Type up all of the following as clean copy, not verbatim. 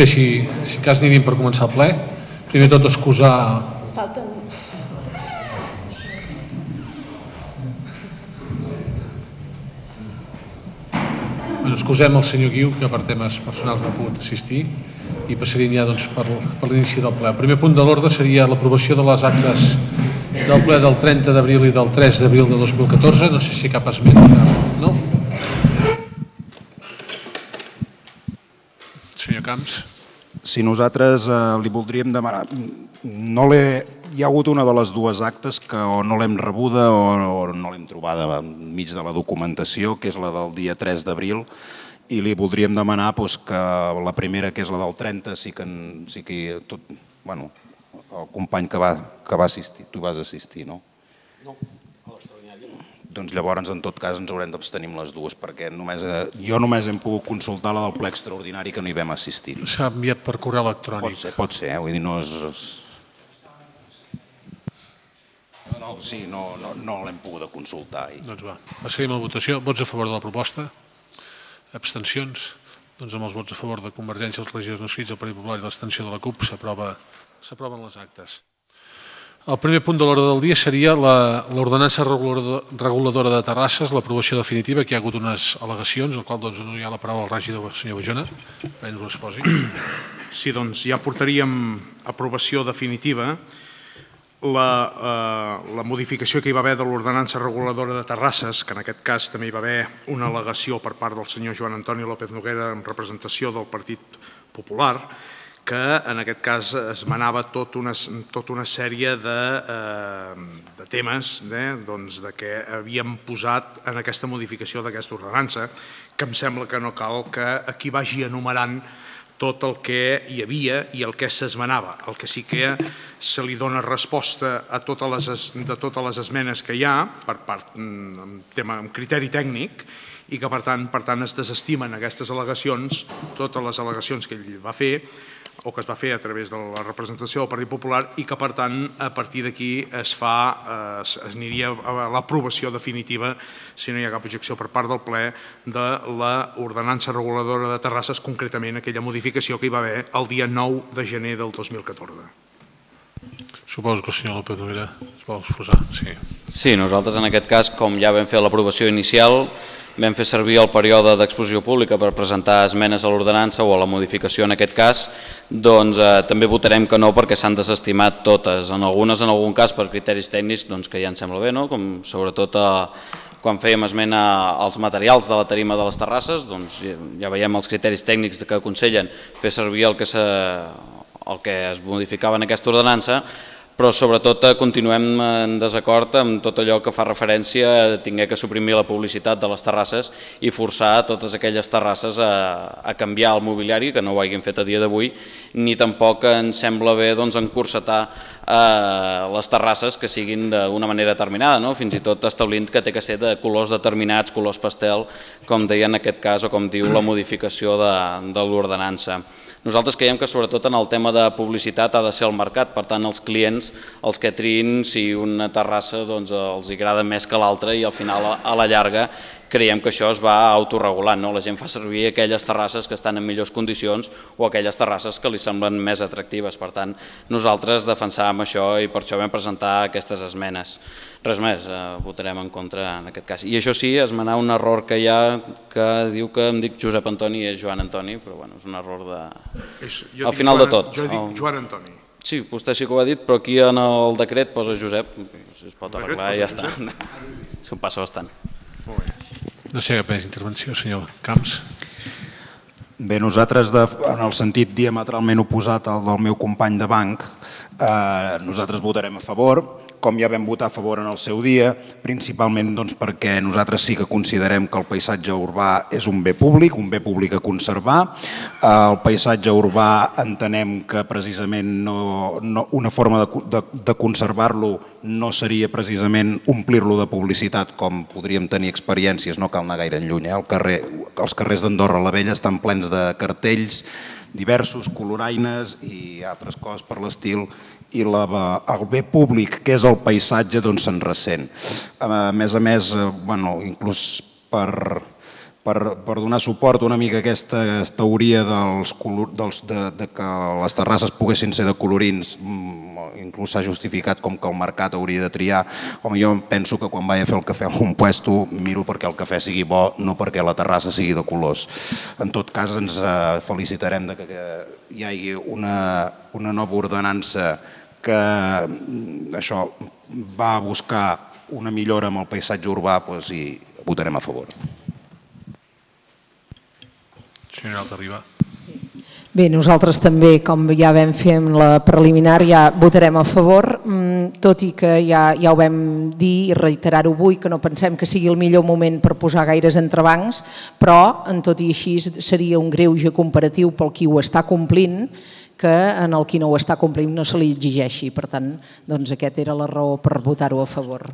Bé, si cas aniríem per començar el ple. Primer tot excusar... Falten... Excusem el senyor Guiu, que per temes personals no ha pogut assistir, i passaríem ja per l'inici del ple. El primer punt de l'ordre seria l'aprovació de les actes del ple del 30 d'abril i del 3 d'abril de 2014. No sé si cap esment. No? Senyor Camps. Si nosaltres li voldríem demanar... Hi ha hagut una de les dues actes que o no l'hem rebuda o no l'hem trobada enmig de la documentació, que és la del dia 3 d'abril, i li voldríem demanar que la primera, que és la del 30, sí que el company que va assistir, tu vas assistir, no? No, a l'extraordinari no. Doncs llavors, en tot cas, ens haurem d'abstenir amb les dues, perquè jo només hem pogut consultar la del ple extraordinari que no hi vam assistir. S'ha enviat per correu electrònic. Pot ser, vull dir, no és... Sí, no l'hem pogut consultar. Doncs va, passaríem a la votació. Vots a favor de la proposta? Abstencions? Doncs amb els vots a favor de Convergència, els regidors no escrits, el Partit Popular i l'abstenció de la CUP s'aproven les actes. El primer punt de l'ordre del dia seria l'ordenança reguladora de terrasses, l'aprovació definitiva, que hi ha hagut unes al·legacions, al qual no hi ha la paraula al regidor, senyor Bajona. Ens ho exposi. Sí, doncs ja portaríem aprovació definitiva la modificació que hi va haver de l'ordenança reguladora de terrasses, que en aquest cas també hi va haver una al·legació per part del senyor Joan Antoni López Noguera en representació del Partit Popular, que en aquest cas esmenava tota una sèrie de temes que havíem posat en aquesta modificació d'aquesta ordenança, que em sembla que no cal que aquí vagi enumerant tot el que hi havia i el que s'esmenava. El que sí que se li dona resposta a totes les esmenes que hi ha per part amb criteri tècnic i que per tant es desestimen aquestes al·legacions, totes les al·legacions que ell va fer o que es va fer a través de la representació del Partit Popular i que per tant a partir d'aquí aniria a l'aprovació definitiva, si no hi ha cap objecció per part del ple, de l'ordenança reguladora de terrasses, concretament aquella modificació que hi va haver el dia 9 de gener del 2014. Suposo que el senyor López Noguera es vol exposar. Sí, nosaltres en aquest cas, com ja vam fer l'aprovació inicial, vam fer servir el període d'exposició pública per presentar esmenes a l'ordenança o a la modificació en aquest cas, doncs també votarem que no perquè s'han desestimat totes. En algun cas per criteris tècnics que ja ens sembla bé, com sobretot quan fèiem esmena als materials de la tarima de les terrasses, doncs ja veiem els criteris tècnics que aconsellen fer servir el que es modificava en aquesta ordenança, però sobretot continuem en desacord amb tot allò que fa referència a haver de suprimir la publicitat de les terrasses i forçar totes aquelles terrasses a canviar el mobiliari, que no ho hagin fet a dia d'avui, ni tampoc ens sembla bé encorsetar les terrasses que siguin d'una manera determinada, fins i tot establint que té que ser de colors determinats, colors pastel, com deia en aquest cas o com diu la modificació de l'ordenança. Nosaltres creiem que sobretot en el tema de publicitat ha de ser el mercat, per tant els clients els que triïn si una terrassa els agrada més que l'altra i al final a la llarga creiem que això es va autorregulant. La gent fa servir aquelles terrasses que estan en millors condicions o aquelles terrasses que li semblen més atractives. Per tant, nosaltres defensàvem això i per això vam presentar aquestes esmenes. Res més, votarem en contra en aquest cas. I això sí, esmenar un error que hi ha que diu que em dic Josep Antoni i és Joan Antoni, però és un error al final de tot. Jo dic Joan Antoni. Sí, vostè sí que ho ha dit, però aquí en el decret posa Josep, si es pot arreglar i ja està. S'ho passa bastant. No sé cap més intervenció, senyor Camps. Bé, nosaltres, en el sentit diametralment oposat al del meu company de banc, nosaltres votarem a favor, com ja vam votar a favor en el seu dia, principalment perquè nosaltres sí que considerem que el paisatge urbà és un bé públic a conservar. El paisatge urbà entenem que precisament una forma de conservar-lo no seria precisament omplir-lo de publicitat, com podríem tenir experiències, no cal anar gaire enlluny. Els carrers d'Andorra la Vella estan plens de cartells diversos, coloraines i altres coses per l'estil, i el bé públic, que és el paisatge, se'n ressent. A més, inclús per per donar suport una mica a aquesta teoria de que les terrasses poguessin ser de colorins, inclús s'ha justificat com que el mercat hauria de triar. Home, jo penso que quan vaig a fer el cafè a un puesto miro perquè el cafè sigui bo, no perquè la terrassa sigui de colors. En tot cas, ens felicitarem que hi hagi una nova ordenança que això va a buscar una millora amb el paisatge urbà i votarem a favor. Senyora Alta-Riba. Bé, nosaltres també, com ja vam fer amb la preliminar, ja votarem a favor, tot i que ja ho vam dir i reiterar-ho avui, que no pensem que sigui el millor moment per posar gaires entrebancs, però, en tot i així, seria un greuge comparatiu pel qui ho està complint, que en el qui no ho està complint no se li exigeixi. Per tant, doncs aquesta era la raó per votar-ho a favor.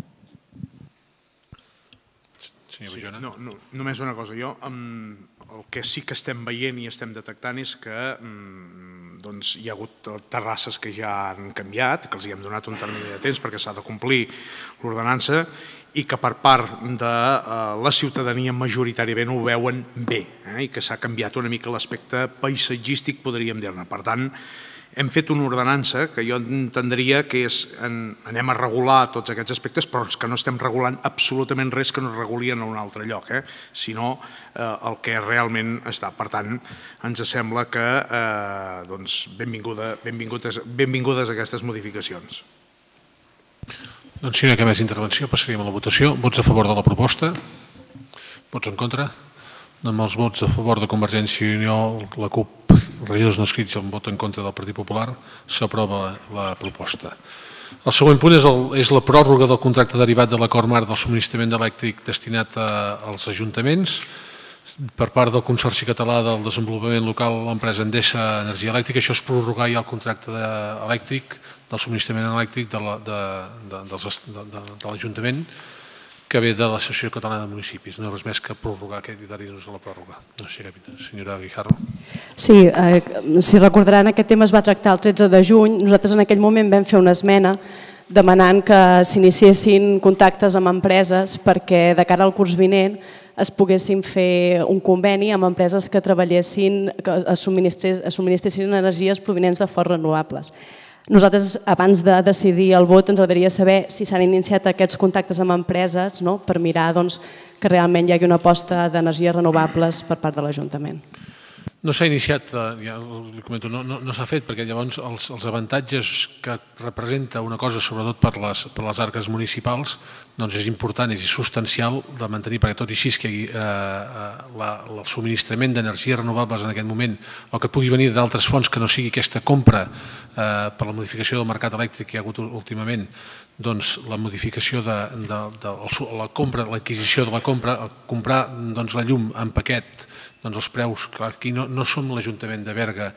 Només una cosa. Jo el que sí que estem veient i estem detectant és que hi ha hagut terrasses que ja han canviat, que els hi hem donat un termini de temps perquè s'ha de complir l'ordenança i que per part de la ciutadania majoritàriament ho veuen bé i que s'ha canviat una mica l'aspecte paisatgístic, podríem dir-ne. Per tant, hem fet una ordenança que jo entendria que anem a regular tots aquests aspectes, però és que no estem regulant absolutament res que no es reguli en un altre lloc, sinó el que realment està. Per tant, ens sembla que benvingudes aquestes modificacions. Doncs si no hi ha cap més intervenció, passaríem a la votació. Vots a favor de la proposta? Vots en contra? Amb els vots a favor de Convergència i Unió, la CUP, regidors no escrits i el vot en contra del Partit Popular, s'aprova la proposta. El següent punt és la pròrroga del contracte derivat de l'acord marc del subministrament elèctric destinat als ajuntaments per part del Consorci Català del Desenvolupament Local, l'empresa Endesa Energia Elèctrica. Això és prorrogar ja el contracte elèctric, del subministrament elèctric de l'Ajuntament, que ve de l'Associació Catalana de Municipis. No res més que prorrogar aquest i dar-nos a la pròrroga. No sé, senyora Guijarro. Sí, si recordaran, aquest tema es va tractar el 13 de juny. Nosaltres en aquell moment vam fer una esmena demanant que s'iniciessin contactes amb empreses perquè de cara al curs vinent es poguessin fer un conveni amb empreses que treballessin, que subministressin energies provinents de fonts renovables. Nosaltres, abans de decidir el vot, ens agradaria saber si s'han iniciat aquests contactes amb empreses per mirar que realment hi hagi una aposta d'energies renovables per part de l'Ajuntament. No s'ha iniciat, ja li comento, no s'ha fet perquè llavors els avantatges que representa una cosa, sobretot per les arques municipals, doncs és important, és substancial de mantenir, perquè tot i així que el subministrament d'energies renovables en aquest moment o que pugui venir d'altres fonts que no sigui aquesta compra per la modificació del mercat elèctric que hi ha hagut últimament, doncs la modificació de la compra, l'adquisició de la compra, comprar la llum en paquet, doncs els preus, clar, aquí no som l'Ajuntament de Berga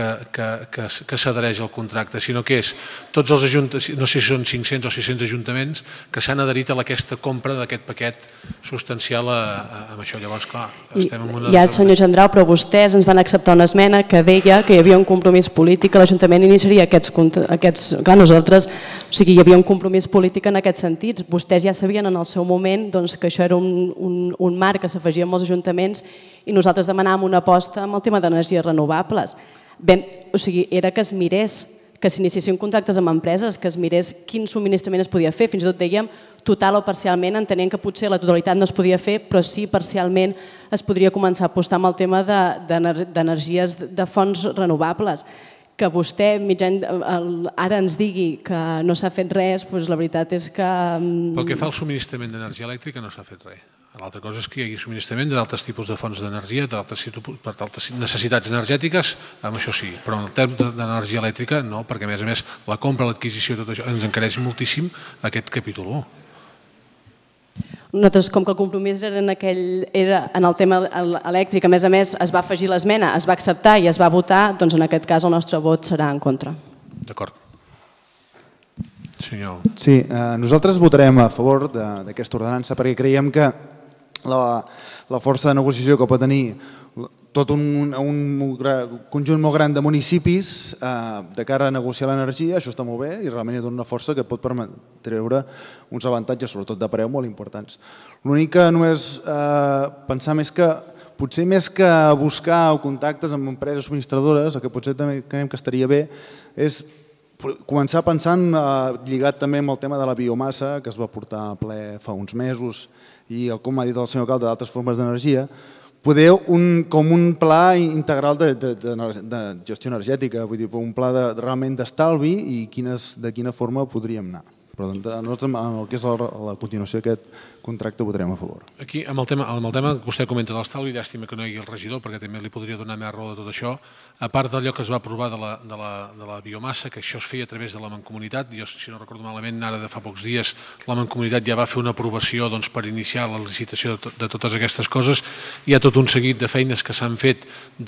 que s'adhereix al contracte, sinó que és tots els ajuntaments, no sé si són 500 o 600 ajuntaments que s'han adherit a aquesta compra d'aquest paquet substancial amb això. Llavors, clar, estem en una... Ja, senyor Gendrau, però vostès ens van acceptar una esmena que deia que hi havia un compromís polític, que l'Ajuntament iniciaria aquests... Clar, nosaltres, o sigui, hi havia un compromís polític en aquest sentit. Vostès ja sabien en el seu moment que això era un marc que s'afegia amb els ajuntaments i nosaltres demanàvem una aposta amb el tema d'energies renovables. O sigui, era que es mirés, que s'iniciessin contactes amb empreses, que es mirés quin subministrament es podia fer. Fins i tot dèiem total o parcialment, entenent que potser la totalitat no es podia fer, però sí parcialment es podria començar a apostar amb el tema d'energies de fonts renovables. Que vostè ara ens digui que no s'ha fet res, doncs la veritat és que... Pel que fa al subministrament d'energia elèctrica no s'ha fet res. L'altra cosa és que hi hagi subministrament d'altres tipus de fonts d'energia, per altres necessitats energètiques, amb això sí, però en el terme d'energia elèctrica no, perquè a més la compra, l'adquisició, tot això ens encareix moltíssim aquest capítol 1. Nosaltres, com que el compromís era en el tema elèctric, a més es va afegir l'esmena, es va acceptar i es va votar, doncs en aquest cas el nostre vot serà en contra. D'acord. Senyor. Sí, nosaltres votarem a favor d'aquesta ordenança perquè creiem que la força de negociació que pot tenir tot un conjunt molt gran de municipis de cara a negociar l'energia, això està molt bé i realment hi dona una força que pot treure uns avantatges, sobretot de preu, molt importants. L'únic que només pensar més que, potser més que buscar contactes amb empreses subministradores, el que potser també creiem que estaria bé és començar pensant, lligat també amb el tema de la biomassa, que es va portar a ple fa uns mesos, i com ha dit el senyor alcalde, d'altres formes d'energia, poder com un pla integral de gestió energètica, vull dir, un pla realment d'estalvi i de quina forma podríem anar. Però nosaltres, en el que és la continuació d'aquest contracte, votarem a favor. Aquí, amb el tema que vostè comenta de l'estalvi, llàstima que no hi hagi el regidor, perquè també li podria donar més raó de tot això. A part d'allò que es va aprovar de la biomassa, que això es feia a través de la Mancomunitat, jo, si no recordo malament, ara de fa pocs dies, la Mancomunitat ja va fer una aprovació per iniciar la licitació de totes aquestes coses. Hi ha tot un seguit de feines que s'han fet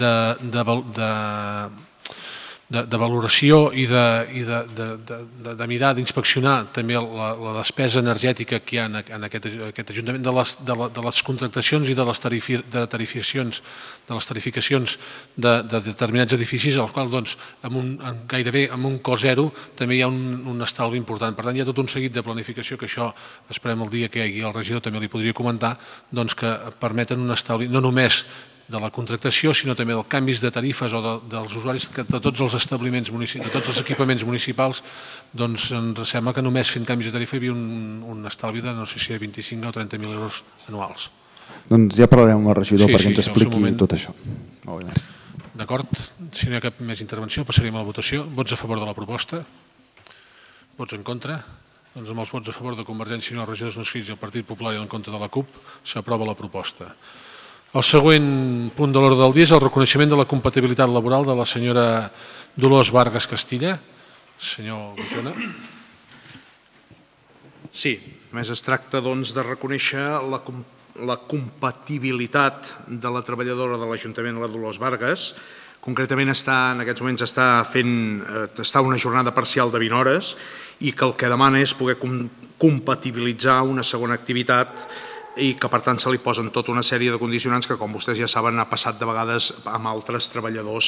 de valoració i de mirar, d'inspeccionar també la despesa energètica que hi ha en aquest Ajuntament, de les contractacions i de les tarificacions de determinats edificis, als quals gairebé amb un cost zero també hi ha un estalvi important. Per tant, hi ha tot un seguit de planificació que això, esperem el dia que hi hagi el regidor, també li podria comentar, que permeten un estalvi no només de la contractació, sinó també dels canvis de tarifes o dels usuaris de tots els establiments, de tots els equipaments municipals, doncs ens sembla que només fent canvis de tarifa hi havia un estalvi de no sé si 25 o 30.000 euros anuals. Doncs ja parlarem amb el regidor perquè ens expliqui tot això. Molt bé, merci. D'acord, si no hi ha cap més intervenció passaríem a la votació. Vots a favor de la proposta? Vots en contra? Doncs amb els vots a favor de Convergència i Unió, els regidors no escrits i el Partit Popular i en contra de la CUP s'aprova la proposta. El següent punt de l'ordre del dia és el reconeixement de la compatibilitat laboral de la senyora Dolors Vargas Castilla. Senyor Bujona. Sí, només es tracta de reconèixer la compatibilitat de la treballadora de l'Ajuntament, la Dolors Vargas. Concretament en aquests moments està una jornada parcial de 20 hores i que el que demana és poder compatibilitzar una segona activitat i que per tant se li posen tota una sèrie de condicionants que, com vostès ja saben, ha passat de vegades amb altres treballadors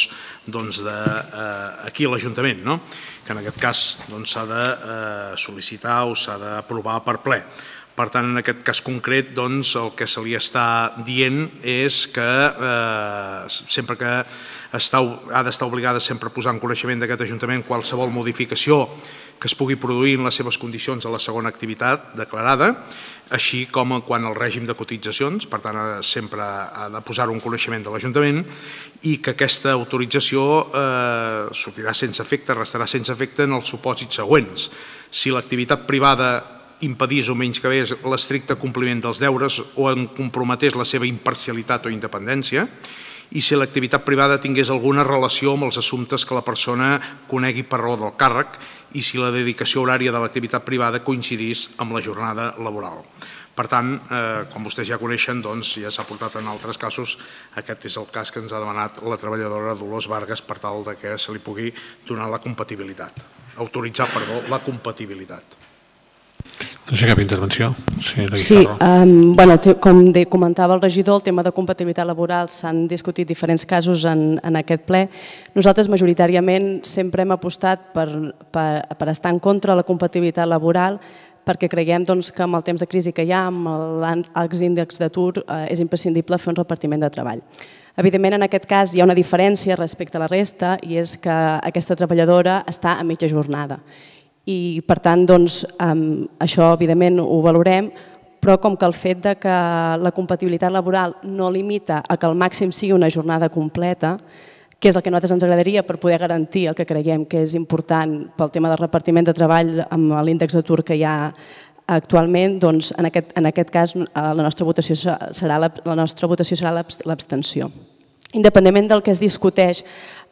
aquí a l'Ajuntament, que en aquest cas s'ha de sol·licitar o s'ha d'aprovar per ple. Per tant, en aquest cas concret, el que se li està dient és que sempre que ha d'estar obligada sempre a posar en coneixement d'aquest Ajuntament qualsevol modificació que es pugui produir en les seves condicions a la segona activitat declarada, així com quan el règim de cotitzacions, per tant sempre ha de posar-ho en coneixement de l'Ajuntament i que aquesta autorització sortirà sense efecte, restarà sense efecte en els supòsits següents. Si l'activitat privada impedís o menyscabés l'estricte compliment dels deures o en comprometés la seva imparcialitat o independència, i si l'activitat privada tingués alguna relació amb els assumptes que la persona conegui per raó del càrrec i si la dedicació horària de l'activitat privada coincidís amb la jornada laboral. Per tant, com vostès ja coneixen, ja s'ha portat en altres casos, aquest és el cas que ens ha demanat la treballadora Dolors Vargas per tal que se li pugui donar la compatibilitat, autoritzar, la compatibilitat. No sé cap intervenció. Sí, com comentava el regidor, el tema de compatibilitat laboral s'han discutit diferents casos en aquest ple. Nosaltres majoritàriament sempre hem apostat per estar en contra de la compatibilitat laboral perquè creiem que amb el temps de crisi que hi ha, amb l'alts índexs d'atur, és imprescindible fer un repartiment de treball. Evidentment, en aquest cas hi ha una diferència respecte a la resta i és que aquesta treballadora està a mitja jornada. I, per tant, això evidentment ho valorem, però com que el fet que la compatibilitat laboral no limita a que el màxim sigui una jornada completa, que és el que a nosaltres ens agradaria per poder garantir el que creiem que és important pel tema del repartiment de treball amb l'índex d'atur que hi ha actualment, doncs en aquest cas la nostra votació serà l'abstenció. Independentment del que es discuteix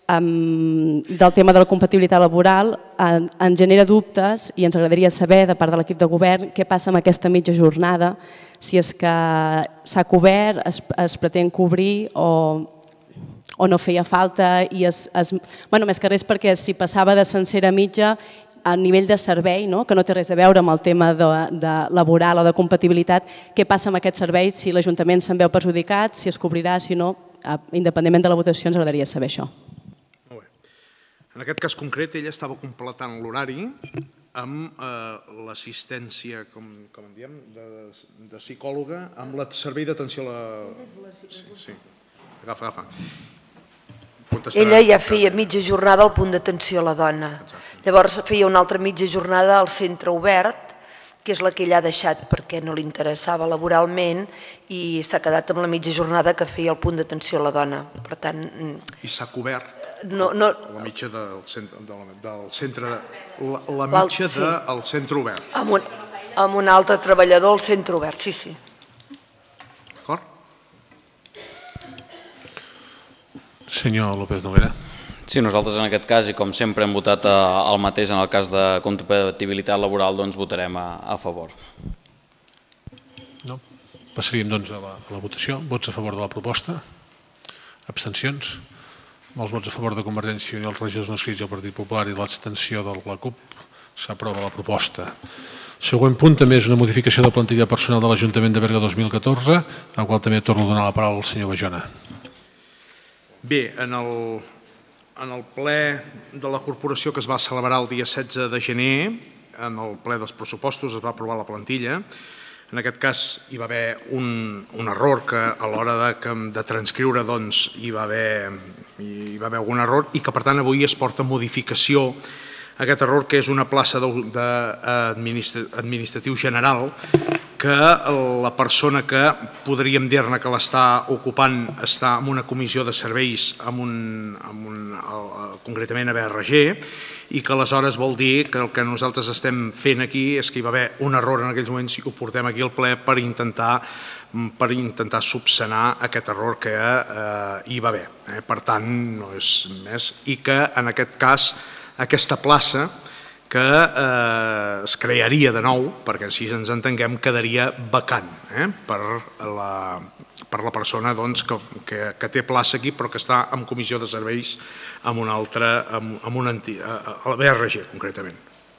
del tema de la compatibilitat laboral, ens genera dubtes i ens agradaria saber, de part de l'equip de govern, què passa amb aquesta mitja jornada, si és que s'ha cobert, es pretén cobrir o no feia falta. Més que res perquè si passava de sencera a mitja a nivell de servei, que no té res a veure amb el tema de laboral o de compatibilitat, què passa amb aquest servei, si l'Ajuntament se'n veu perjudicat, si es cobrirà, si no, independentment de la votació ens agradaria saber això. Molt bé. En aquest cas concret, ella estava completant l'horari amb l'assistència, com en diem, de psicòloga, amb el servei d'atenció a la... Sí, agafa. Ella ja feia mitja jornada al punt d'atenció a la dona. Llavors feia una altra mitja jornada al centre obert, que és la que ella ha deixat perquè no li interessava laboralment i s'ha quedat amb la mitja jornada que feia al punt d'atenció a la dona. Per tant... I s'ha cobert la mitja del centre obert. Amb un altre treballador al centre obert, sí. D'acord? Senyor López Noguera. Sí, nosaltres en aquest cas, i com sempre hem votat el mateix en el cas de compatibilitat laboral, doncs votarem a favor. No? Passaríem doncs a la votació. Vots a favor de la proposta? Abstencions? Amb els vots a favor de Convergència i Unió, els regidors no escrits i el Partit Popular i l'abstenció de la CUP, s'aprova la proposta. Següent punt també és una modificació de plantilla personal de l'Ajuntament de Berga 2014, al qual també torno a donar la paraula al senyor Bajona. Bé, en el ple de la corporació que es va celebrar el dia 16 de gener, en el ple dels pressupostos es va aprovar la plantilla. En aquest cas hi va haver un error que a l'hora de transcriure hi va haver algun error i que per tant avui es porta a modificació aquest error, que és una plaça administratiu general que la persona que podríem dir-ne que l'està ocupant està en una comissió de serveis concretament a BRG, i que aleshores vol dir que el que nosaltres estem fent aquí és que hi va haver un error en aquells moments i ho portem aquí al ple per intentar subsanar aquest error que hi va haver. Per tant, no és més. I que en aquest cas aquesta plaça que es crearia de nou, perquè si ens entenguem, quedaria vacant per la persona que té plaça aquí però que està en comissió de serveis amb una altra, a la BRG concretament.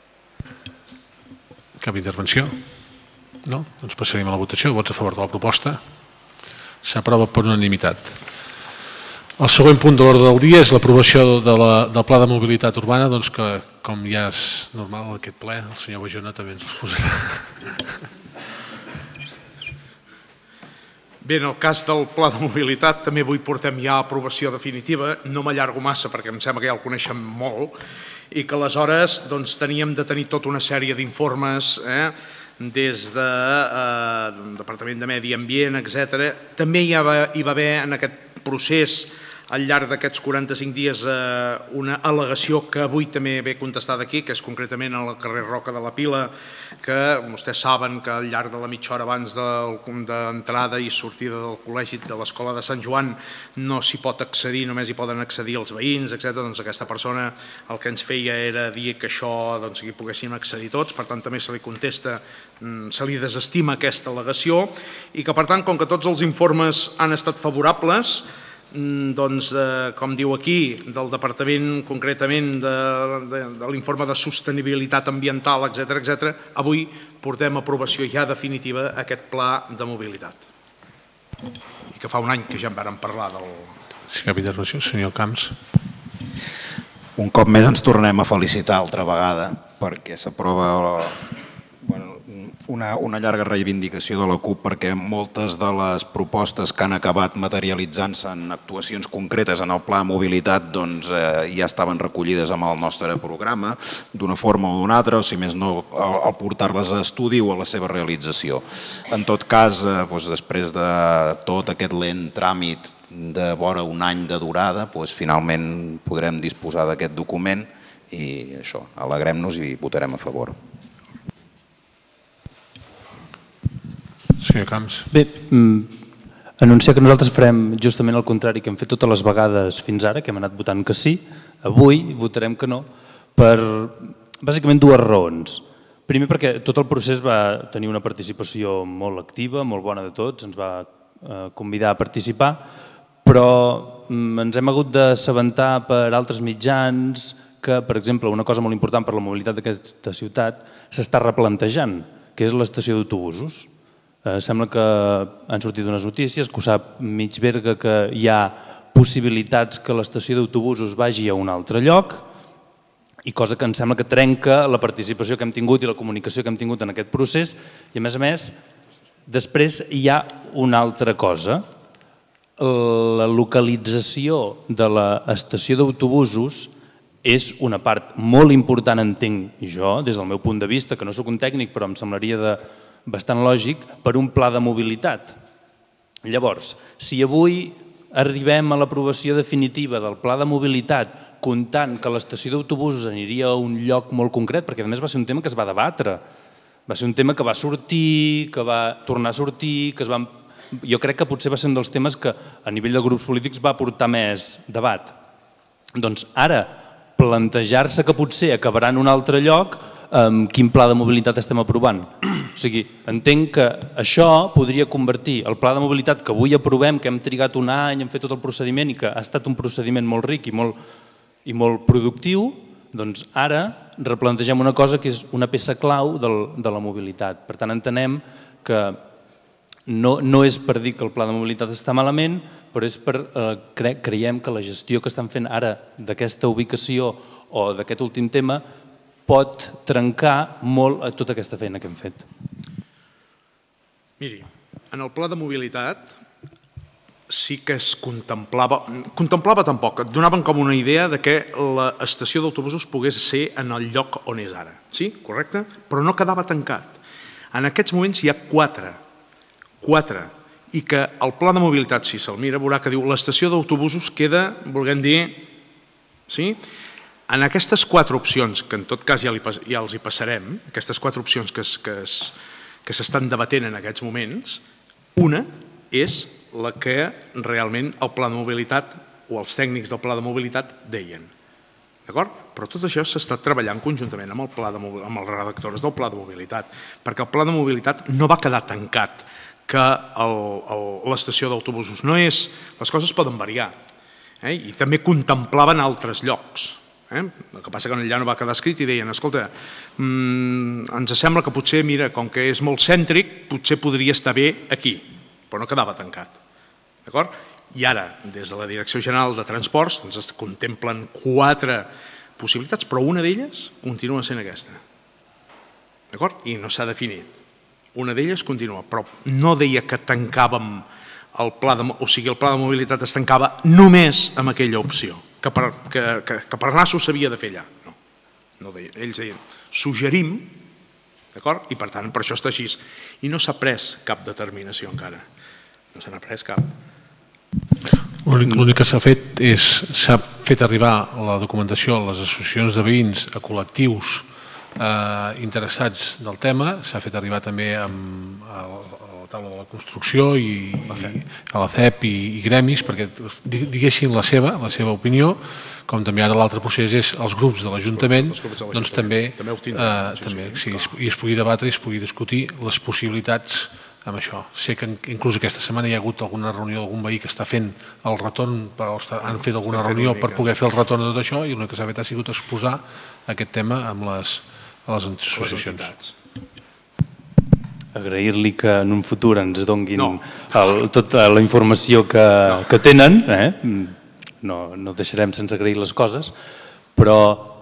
Cap intervenció? No? Doncs passarem a la votació. Vots a favor de la proposta? S'aprova per unanimitat. El següent punt de l'ordre del dia és l'aprovació del Pla de Mobilitat Urbana, doncs que, com ja és normal aquest ple, el senyor Bajona també ens l'exposarà. Bé, en el cas del Pla de Mobilitat també avui portem ja aprovació definitiva, no m'allargo massa perquè em sembla que ja el coneixem molt, i que aleshores teníem de tenir tota una sèrie d'informes des del Departament de Medi Ambient, etc. També hi va haver en aquest procés al llarg d'aquests 45 dies una al·legació que avui també ve contestada aquí, que és concretament al carrer Roca de la Pila, que vostès saben que al llarg de la mitja hora abans d'entrada i sortida del col·legi de l'Escola de Sant Joan no s'hi pot accedir, només hi poden accedir els veïns, etc. Doncs aquesta persona el que ens feia era dir que això hi poguéssim accedir tots, per tant també se li contesta, se li desestima aquesta al·legació i que per tant, com que tots els informes han estat favorables, doncs, com diu aquí, del Departament concretament de l'informe de sostenibilitat ambiental, etc., avui portem a aprovació ja definitiva aquest pla de mobilitat. I que fa un any que ja en vàrem parlar del... Sí, cap intervenció, senyor Camps. Un cop més ens tornem a felicitar altra vegada perquè s'aprova una llarga reivindicació de la CUP, perquè moltes de les propostes que han acabat materialitzant-se en actuacions concretes en el Pla de Mobilitat ja estaven recollides amb el nostre programa d'una forma o d'una altra, o si més no al portar-les a estudi o a la seva realització. En tot cas, després de tot aquest lent tràmit de vora un any de durada, finalment podrem disposar d'aquest document i això, alegrem-nos i votarem a favor. Senyor Camps. Bé, anunciar que nosaltres farem justament el contrari que hem fet totes les vegades fins ara, que hem anat votant que sí. Avui votarem que no per bàsicament dues raons. Primer, perquè tot el procés va tenir una participació molt activa, molt bona de tots, ens va convidar a participar, però ens hem hagut d'assabentar per altres mitjans que, per exemple, una cosa molt important per la mobilitat d'aquesta ciutat s'està replantejant, que és l'estació d'autobusos. Sembla que han sortit unes notícies, que ho sap mig Berga, que hi ha possibilitats que l'estació d'autobusos vagi a un altre lloc, i cosa que em sembla que trenca la participació que hem tingut i la comunicació que hem tingut en aquest procés. I a més, després hi ha una altra cosa. La localització de l'estació d'autobusos és una part molt important, entenc jo, des del meu punt de vista, que no soc un tècnic, però em semblaria bastant lògic, per un pla de mobilitat. Llavors, si avui arribem a l'aprovació definitiva del pla de mobilitat comptant que l'estació d'autobusos aniria a un lloc molt concret, perquè a més va ser un tema que es va debatre, va ser un tema que va sortir, que va tornar a sortir, que es va... Jo crec que potser va ser un dels temes que a nivell de grups polítics va portar més debat. Doncs ara, plantejar-se que potser acabarà en un altre lloc, quin pla de mobilitat estem aprovant? O sigui, entenc que això podria convertir el pla de mobilitat que avui aprovem, que hem trigat un any, hem fet tot el procediment i que ha estat un procediment molt ric i molt productiu, doncs ara replantegem una cosa que és una peça clau de la mobilitat. Per tant, entenem que no és per dir que el pla de mobilitat està malament, però és per creiem que la gestió que estan fent ara d'aquesta ubicació o d'aquest últim tema pot trencar molt tota aquesta feina que hem fet. Miri, en el pla de mobilitat sí que es contemplava tampoc, et donaven com una idea de que l'estació d'autobusos pogués ser en el lloc on és ara. Sí, correcte? Però no quedava tancat. En aquests moments hi ha quatre, i que el pla de mobilitat, si se'l mira, veurà que diu l'estació d'autobusos queda, volguem dir, sí? En aquestes quatre opcions, que en tot cas ja els hi passarem, aquestes quatre opcions que s'estan debatent en aquests moments, una és la que realment el pla de mobilitat o els tècnics del pla de mobilitat deien. D'acord? Però tot això s'està treballant conjuntament amb els redactors del pla de mobilitat, perquè el pla de mobilitat no va quedar tancat, que l'estació d'autobusos no és... Les coses poden variar, i també contemplaven altres llocs. El que passa que allà no va quedar escrit i deien, escolta, ens sembla que potser, mira, com que és molt cèntric, potser podria estar bé aquí, però no quedava tancat. D'acord? I ara, des de la Direcció General de Transports, es contemplen 4 possibilitats, però una d'elles continua sent aquesta. D'acord? I no s'ha definit. Una d'elles continua, però no deia que tancàvem el pla de... O sigui, el pla de mobilitat es tancava només amb aquella opció, que per anar-s'ho s'havia de fer allà. No, ells deien, suggerim, d'acord? I per tant, per això està així. I no s'ha pres cap determinació encara. No se n'ha pres cap. L'únic que s'ha fet és, s'ha fet arribar la documentació a les associacions de veïns, a col·lectius interessats del tema, s'ha fet arribar també a la taula de la construcció i a la CEP i gremis perquè diguessin la seva opinió, com també ara l'altre procés és els grups de l'Ajuntament, doncs també es pugui debatre i es pugui discutir les possibilitats amb això. Sé que inclús aquesta setmana hi ha hagut alguna reunió d'algun veí que està fent el retorn, han fet alguna reunió per poder fer el retorn de tot això i l'únic que s'ha fet ha sigut exposar aquest tema a les associacions. Agrair-li que en un futur ens donguin tota la informació que tenen, no deixarem sense agrair les coses, però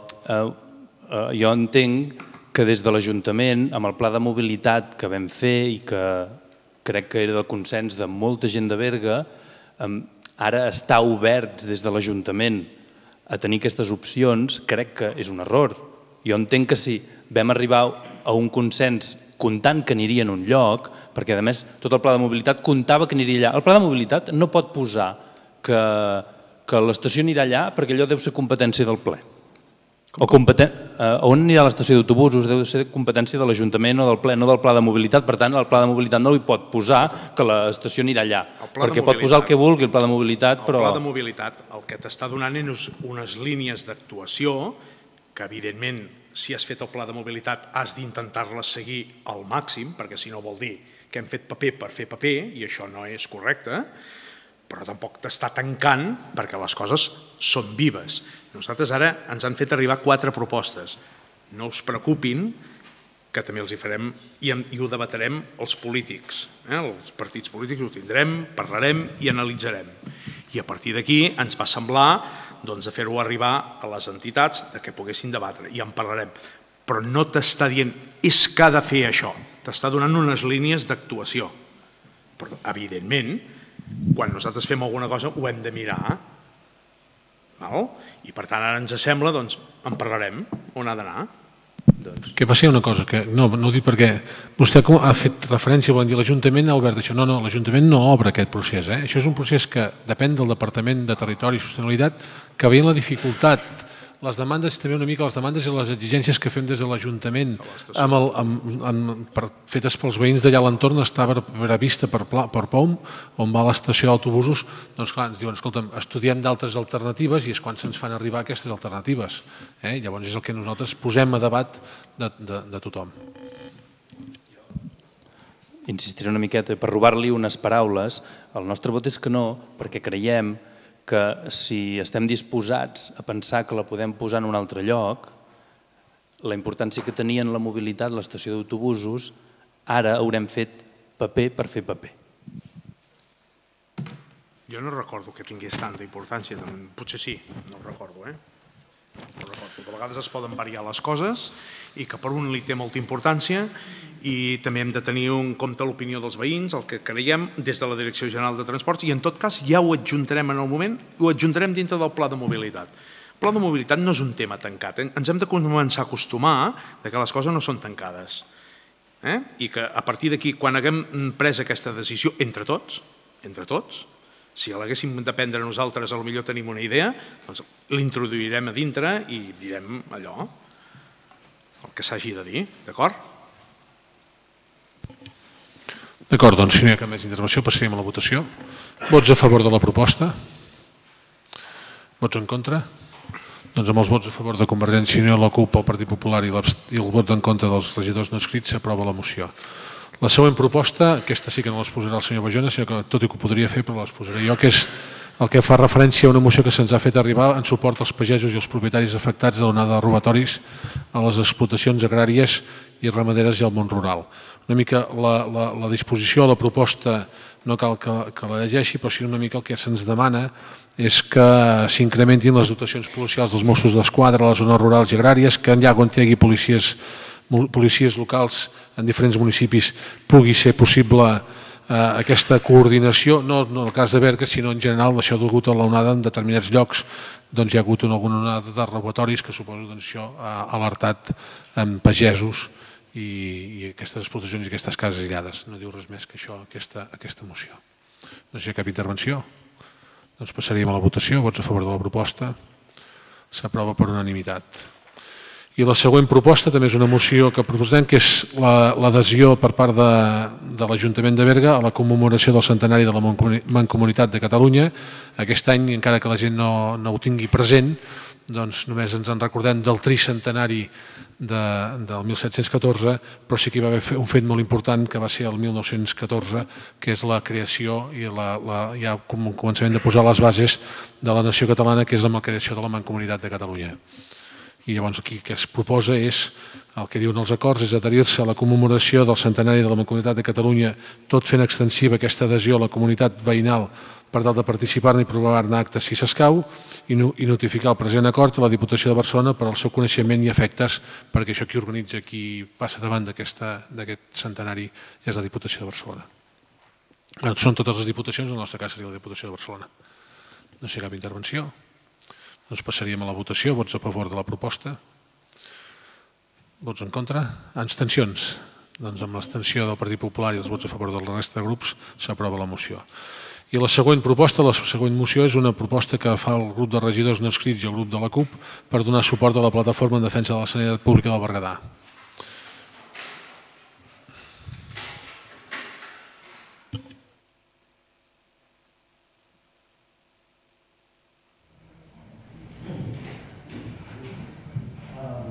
jo entenc que des de l'Ajuntament, amb el pla de mobilitat que vam fer i que crec que era del consens de molta gent de Berga, ara estar oberts des de l'Ajuntament a tenir aquestes opcions crec que és un error. Jo entenc que si vam arribar a un consens comptant que aniria en un lloc, perquè a més tot el pla de mobilitat comptava que aniria allà. El pla de mobilitat no pot posar que l'estació anirà allà perquè allò deu ser competència del ple. On anirà l'estació d'autobusos deu ser competència de l'Ajuntament o del ple, no del pla de mobilitat. Per tant, el pla de mobilitat no li pot posar que l'estació anirà allà, perquè pot posar el que vulgui el pla de mobilitat, però... El pla de mobilitat el que t'està donant és unes línies d'actuació que, evidentment, si has fet el pla de mobilitat has d'intentar-les seguir al màxim, perquè si no vol dir que hem fet paper per fer paper, i això no és correcte, però tampoc t'està tancant perquè les coses són vives. Nosaltres ara ens han fet arribar 4 propostes. No us preocupin, que també els hi farem i ho debatrem els polítics. Els partits polítics ho tindrem, parlarem i analitzarem. I a partir d'aquí ens va semblar de fer-ho arribar a les entitats que poguessin debatre i en parlarem. Però no t'està dient és que ha de fer això, t'està donant unes línies d'actuació. Però, evidentment, quan nosaltres fem alguna cosa ho hem de mirar. I per tant ara ens sembla, doncs en parlarem, on ha d'anar. Que passi una cosa, que no ho dic perquè vostè ha fet referència, volen dir l'Ajuntament ha obert això. No, l'Ajuntament no obre aquest procés. Això és un procés que depèn del Departament de Territori i Sostenibilitat, que veient la dificultat, les demandes, també una mica les demandes i les exigències que fem des de l'Ajuntament fetes pels veïns d'allà a l'entorn està prevista per POM, on va l'estació d'autobusos, doncs clar, ens diuen, escolta'm, estudiem d'altres alternatives i és quan se'ns fan arribar aquestes alternatives. Llavors és el que nosaltres posem a debat de tothom. Insistiré una miqueta, per robar-li unes paraules, el nostre vot és que no, perquè creiem que si estem disposats a pensar que la podem posar en un altre lloc, la importància que tenia en la mobilitat l'estació d'autobusos, ara haurem fet paper per fer paper. Jo no recordo que tingués tanta importància, potser sí, no ho recordo. De vegades es poden variar les coses i que per un li té molta importància i també hem de tenir en compte l'opinió dels veïns, el que creiem des de la Direcció General de Transports i en tot cas ja ho adjuntarem en el moment, ho adjuntarem dintre del pla de mobilitat. El pla de mobilitat no és un tema tancat, ens hem de començar a acostumar que les coses no són tancades i que a partir d'aquí quan haguem pres aquesta decisió entre tots, si l'haguéssim de prendre nosaltres, potser tenim una idea, doncs l'introduirem a dintre i direm allò, el que s'hagi de dir, d'acord? D'acord, doncs si no hi ha cap més intervenció passaríem a la votació. Vots a favor de la proposta? Vots en contra? Doncs amb els vots a favor de Convergència i Unió, la CUP, el Partit Popular i el vot en contra dels regidors no escrits s'aprova la moció. La següent proposta, aquesta sí que no les posarà el senyor Bajona, sinó que tot i que ho podria fer, però les posaré jo, que és el que fa referència a una moció que se'ns ha fet arribar en suport als pagesos i els propietaris afectats de l'onada de robatoris a les explotacions agràries i ramaderes i al món rural. Una mica la disposició, la proposta, no cal que la llegeixi, però sí una mica el que se'ns demana és que s'incrementin les dotacions policials dels Mossos d'Esquadra a les zones rurals i agràries, que allà on hi hagi policies locals en diferents municipis pugui ser possible aquesta coordinació, no en el cas de Berga, sinó en general, això degut a l'onada en determinats llocs, doncs hi ha hagut alguna onada de robatoris que suposo que això ha alertat pagesos i aquestes explotacions i aquestes cases aïllades. No diu res més que això, aquesta moció. No sé si hi ha cap intervenció. Doncs passaríem a la votació. Vots a favor de la proposta. S'aprova per unanimitat. I la següent proposta també és una moció que proposem, que és l'adhesió per part de l'Ajuntament de Berga a la commemoració del centenari de la Mancomunitat de Catalunya. Aquest any, encara que la gent no ho tingui present, doncs només ens en recordem del tricentenari del 1714, però sí que hi va haver un fet molt important que va ser el 1914, que és la creació i ja començament de posar les bases de la nació catalana, que és la creació de la Mancomunitat de Catalunya. I llavors aquí el que es proposa és, el que diuen els acords, és adherir-se a la commemoració del centenari de la Mancomunitat de Catalunya, tot fent extensiva aquesta adhesió a la comunitat veïnal per tal de participar-ne i provar-ne actes si s'escau, i notificar el present acord a la Diputació de Barcelona per al seu coneixement i efectes, perquè això qui organitza, qui passa davant d'aquest centenari és la Diputació de Barcelona. Són totes les diputacions, en el nostre cas seria la Diputació de Barcelona. No sé cap intervenció. Doncs passaríem a la votació. Vots a favor de la proposta? Vots en contra? Abstencions? Doncs amb l'abstenció del Partit Popular i els vots a favor de la resta de grups s'aprova la moció. I la següent proposta, la següent moció, és una proposta que fa el grup de regidors no escrits i el grup de la CUP per donar suport a la plataforma en defensa de la sanitat pública del Berguedà.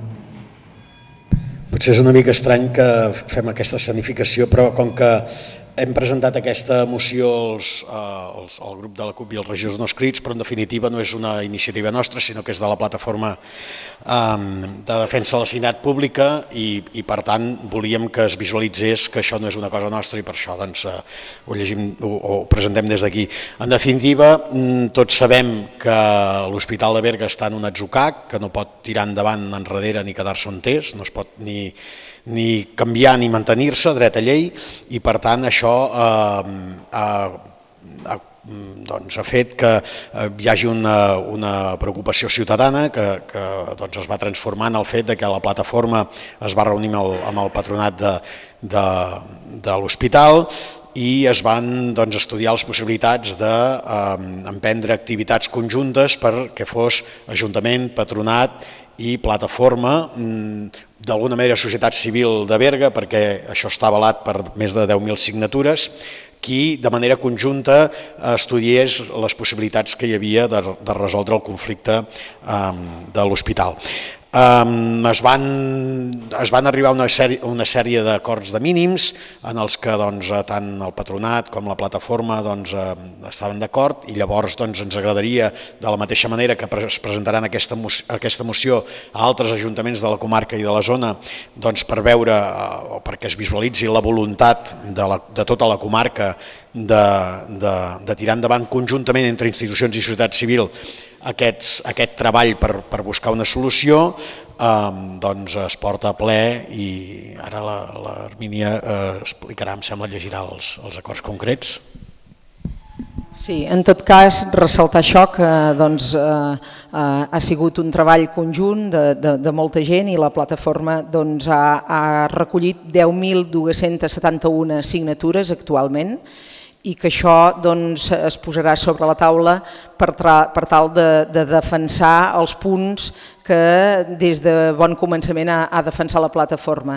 Potser és una mica estrany que fem aquesta escenificació, però com que Hem presentat aquesta moció al grup de la CUP i els regidors no escrits, però en definitiva no és una iniciativa nostra, sinó que és de la plataforma de defensa de la sanitat pública i per tant volíem que es visualitzés que això no és una cosa nostra i per això ho presentem des d'aquí. En definitiva, tots sabem que l'Hospital de Berga està en un atzucac, que no pot tirar endavant enrere ni quedar-se on és, no es pot ni canviar ni mantenir-se, dret a llei, i per tant això ha fet que hi hagi una preocupació ciutadana que es va transformar en el fet que la plataforma es va reunir amb el patronat de l'hospital i es van estudiar les possibilitats d'emprendre activitats conjuntes perquè fos Ajuntament, Patronat i plataforma, d'alguna manera societat civil de Berga, perquè això està avalat per més de 10.000 signatures, qui de manera conjunta estudiés les possibilitats que hi havia de resoldre el conflicte de l'hospital. Es van arribar a una sèrie d'acords de mínims en els que tant el patronat com la plataforma estaven d'acord i llavors ens agradaria, de la mateixa manera que es presentaran aquesta moció a altres ajuntaments de la comarca i de la zona, per veure o perquè es visualitzi la voluntat de tota la comarca de tirar endavant conjuntament entre institucions i societat civil aquest treball per buscar una solució, es porta a ple i ara l'Hermínia explicarà, em sembla, llegirà els acords concrets. Sí, en tot cas, ressaltar això que ha sigut un treball conjunt de molta gent i la plataforma ha recollit 10.271 signatures actualment i que això es posarà sobre la taula per tal de defensar els punts que des de bon començament ha defensat la plataforma.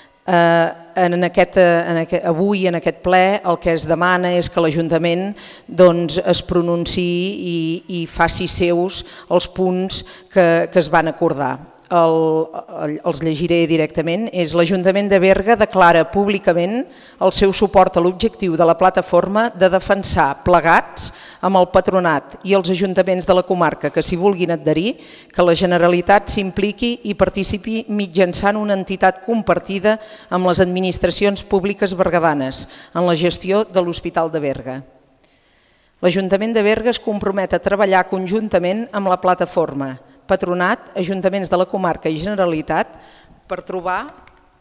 Avui en aquest ple el que es demana és que l'Ajuntament es pronunciï i faci seus els punts que es van acordar. Els llegiré directament. L'Ajuntament de Berga declara públicament el seu suport a l'objectiu de la plataforma de defensar plegats amb el patronat i els ajuntaments de la comarca que s'hi vulguin adherir que la Generalitat s'impliqui i participi mitjançant una entitat compartida amb les administracions públiques berguedanes en la gestió de l'Hospital de Berga. L'Ajuntament de Berga es compromet a treballar conjuntament amb la plataforma, Patronat, ajuntaments de la comarca i Generalitat per trobar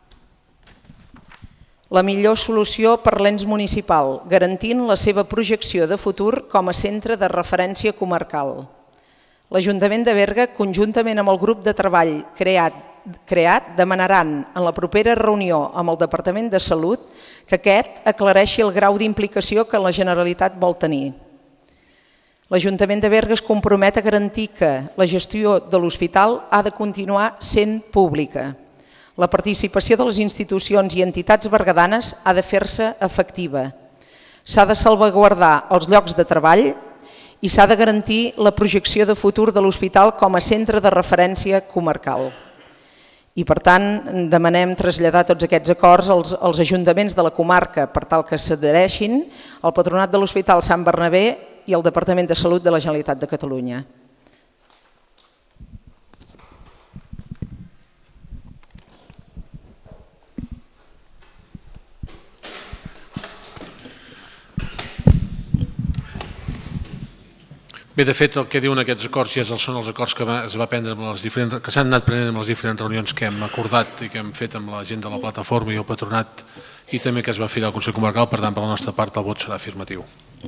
la millor solució per l'ens municipal, garantint la seva projecció de futur com a centre de referència comarcal. L'Ajuntament de Berga, conjuntament amb el grup de treball creat, demanaran en la propera reunió amb el Departament de Salut que aquest aclareixi el grau d'implicació que la Generalitat vol tenir. L'Ajuntament de Berga es compromet a garantir que la gestió de l'hospital ha de continuar sent pública. La participació de les institucions i entitats berguedanes ha de fer-se efectiva. S'ha de salvaguardar els llocs de treball i s'ha de garantir la projecció de futur de l'hospital com a centre de referència comarcal. I per tant demanem traslladar tots aquests acords als ajuntaments de la comarca per tal que s'adhereixin al Patronat de l'Hospital Sant Bernabé i al Departament de Salut de la Generalitat de Catalunya. Bé, de fet, el que diuen aquests acords ja són els acords que s'han anat prenent amb les diferents reunions que hem acordat i que hem fet amb la gent de la plataforma i el patronat i també que es va fer al Consell Comarcal, per tant, per la nostra part el vot serà afirmatiu.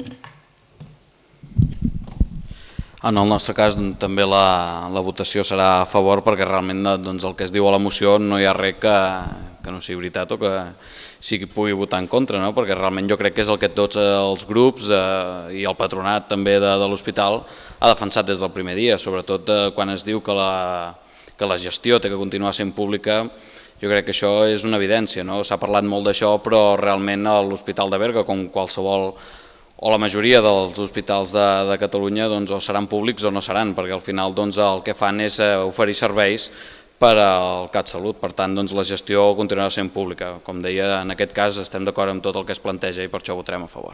En el nostre cas també la votació serà a favor perquè realment el que es diu a la moció no hi ha res que no sigui veritat o que sigui pugui votar en contra, perquè realment jo crec que és el que tots els grups i el patronat també de l'hospital ha defensat des del primer dia, sobretot quan es diu que la gestió té que continuar sent pública. Jo crec que això és una evidència, s'ha parlat molt d'això, però realment l'Hospital de Berga, com qualsevol o la majoria dels hospitals de Catalunya o seran públics o no seran, perquè al final el que fan és oferir serveis per al CatSalut. Per tant, la gestió continuarà sent pública. Com deia, en aquest cas estem d'acord amb tot el que es planteja i per això votarem a favor.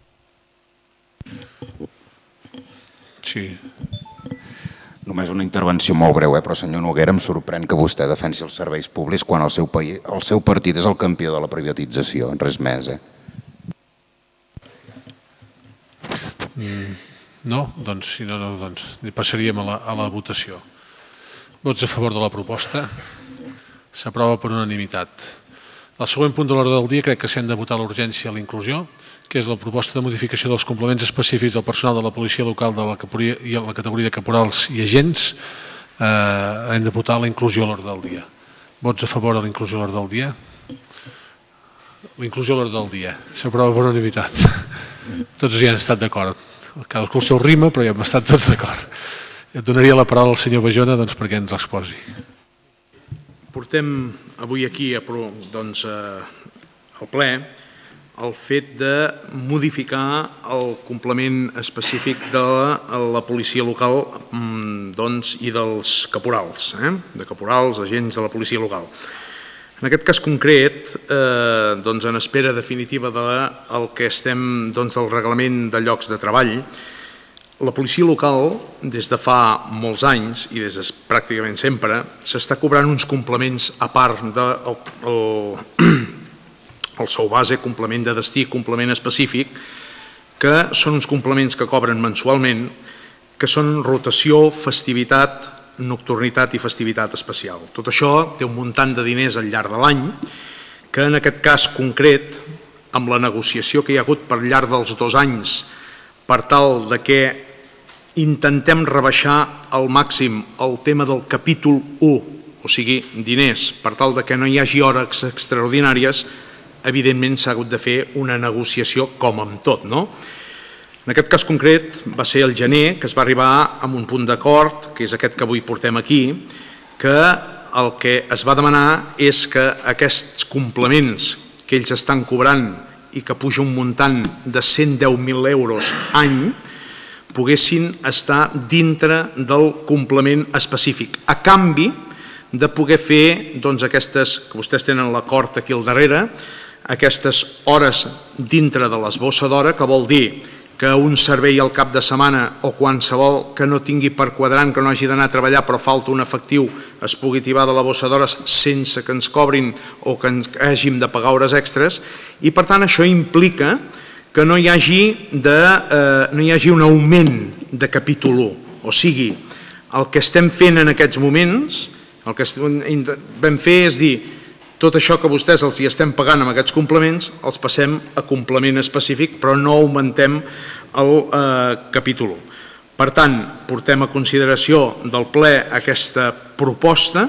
Sí. Només una intervenció molt breu, però senyor Noguera, em sorprèn que vostè defensi els serveis públics quan el seu partit és el campió de la privatització, res més. No? Doncs si no, passaríem a la votació. Vots a favor de la proposta. S'aprova per unanimitat. El següent punt de l'ordre del dia crec que s'han de votar l'urgència a la inclusió, que és la proposta de modificació dels complements específics del personal de la policia local de la categoria de caporals i agents. Hem de votar la inclusió a l'ordre del dia. Vots a favor de la inclusió a l'ordre del dia? La inclusió a l'ordre del dia. S'aprova per unanimitat. Tots hi han estat d'acord. Cadascú el seu ritme, però ja hem estat tots d'acord. Et donaria la paraula al senyor Bajona perquè ens l'exposi. Portem avui aquí al ple el fet de modificar el complement específic de la policia local i dels caporals, de caporals, agents de la policia local. En aquest cas concret, en espera definitiva del que estem del reglament de llocs de treball, la policia local, des de fa molts anys i des de pràcticament sempre, s'està cobrant uns complements a part del sou base, complement de destí, complement específic, que són uns complements que cobren mensualment, que són rotació, festivitat, nocturnitat i festivitat especial. Tot això té un muntant de diners al llarg de l'any, que en aquest cas concret, amb la negociació que hi ha hagut per llarg dels 2 anys, per tal de que intentem rebaixar al màxim el tema del capítol 1, o sigui, diners, per tal de que no hi hagi hores extraordinàries, evidentment s'ha hagut de fer una negociació com amb tot, no? En aquest cas concret va ser el gener que es va arribar a un punt d'acord, que és aquest que avui portem aquí, que el que es va demanar és que aquests complements que ells estan cobrant i que puja un muntant de 110.000 euros any, poguessin estar dintre del complement específic, a canvi de poder fer aquestes, que vostès tenen l'acord aquí al darrere, aquestes hores dintre de l'esbossa d'hora, que vol dir que un servei al cap de setmana o qualsevol que no tingui per quadrant, que no hagi d'anar a treballar però falta un efectiu, es pugui tibar de la bossa d'hores sense que ens cobrin o que ens hàgim de pagar hores extres, i per tant això implica que no hi hagi un augment de capítol 1. O sigui, el que estem fent en aquests moments, el que vam fer és dir, tot això que vostès els hi estem pagant amb aquests complements, els passem a complement específic, però no augmentem el capítol 1. Per tant, portem a consideració del ple aquesta proposta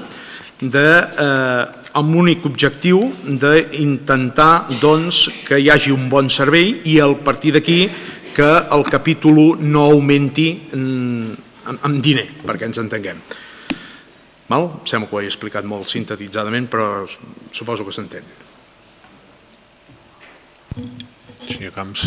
amb l'únic objectiu d'intentar que hi hagi un bon servei i a partir d'aquí que el capítol 1 no augmenti en diner, perquè ens entenguem. Sembla que ho he explicat molt sintetitzadament, però suposo que s'entén. Senyor Camps.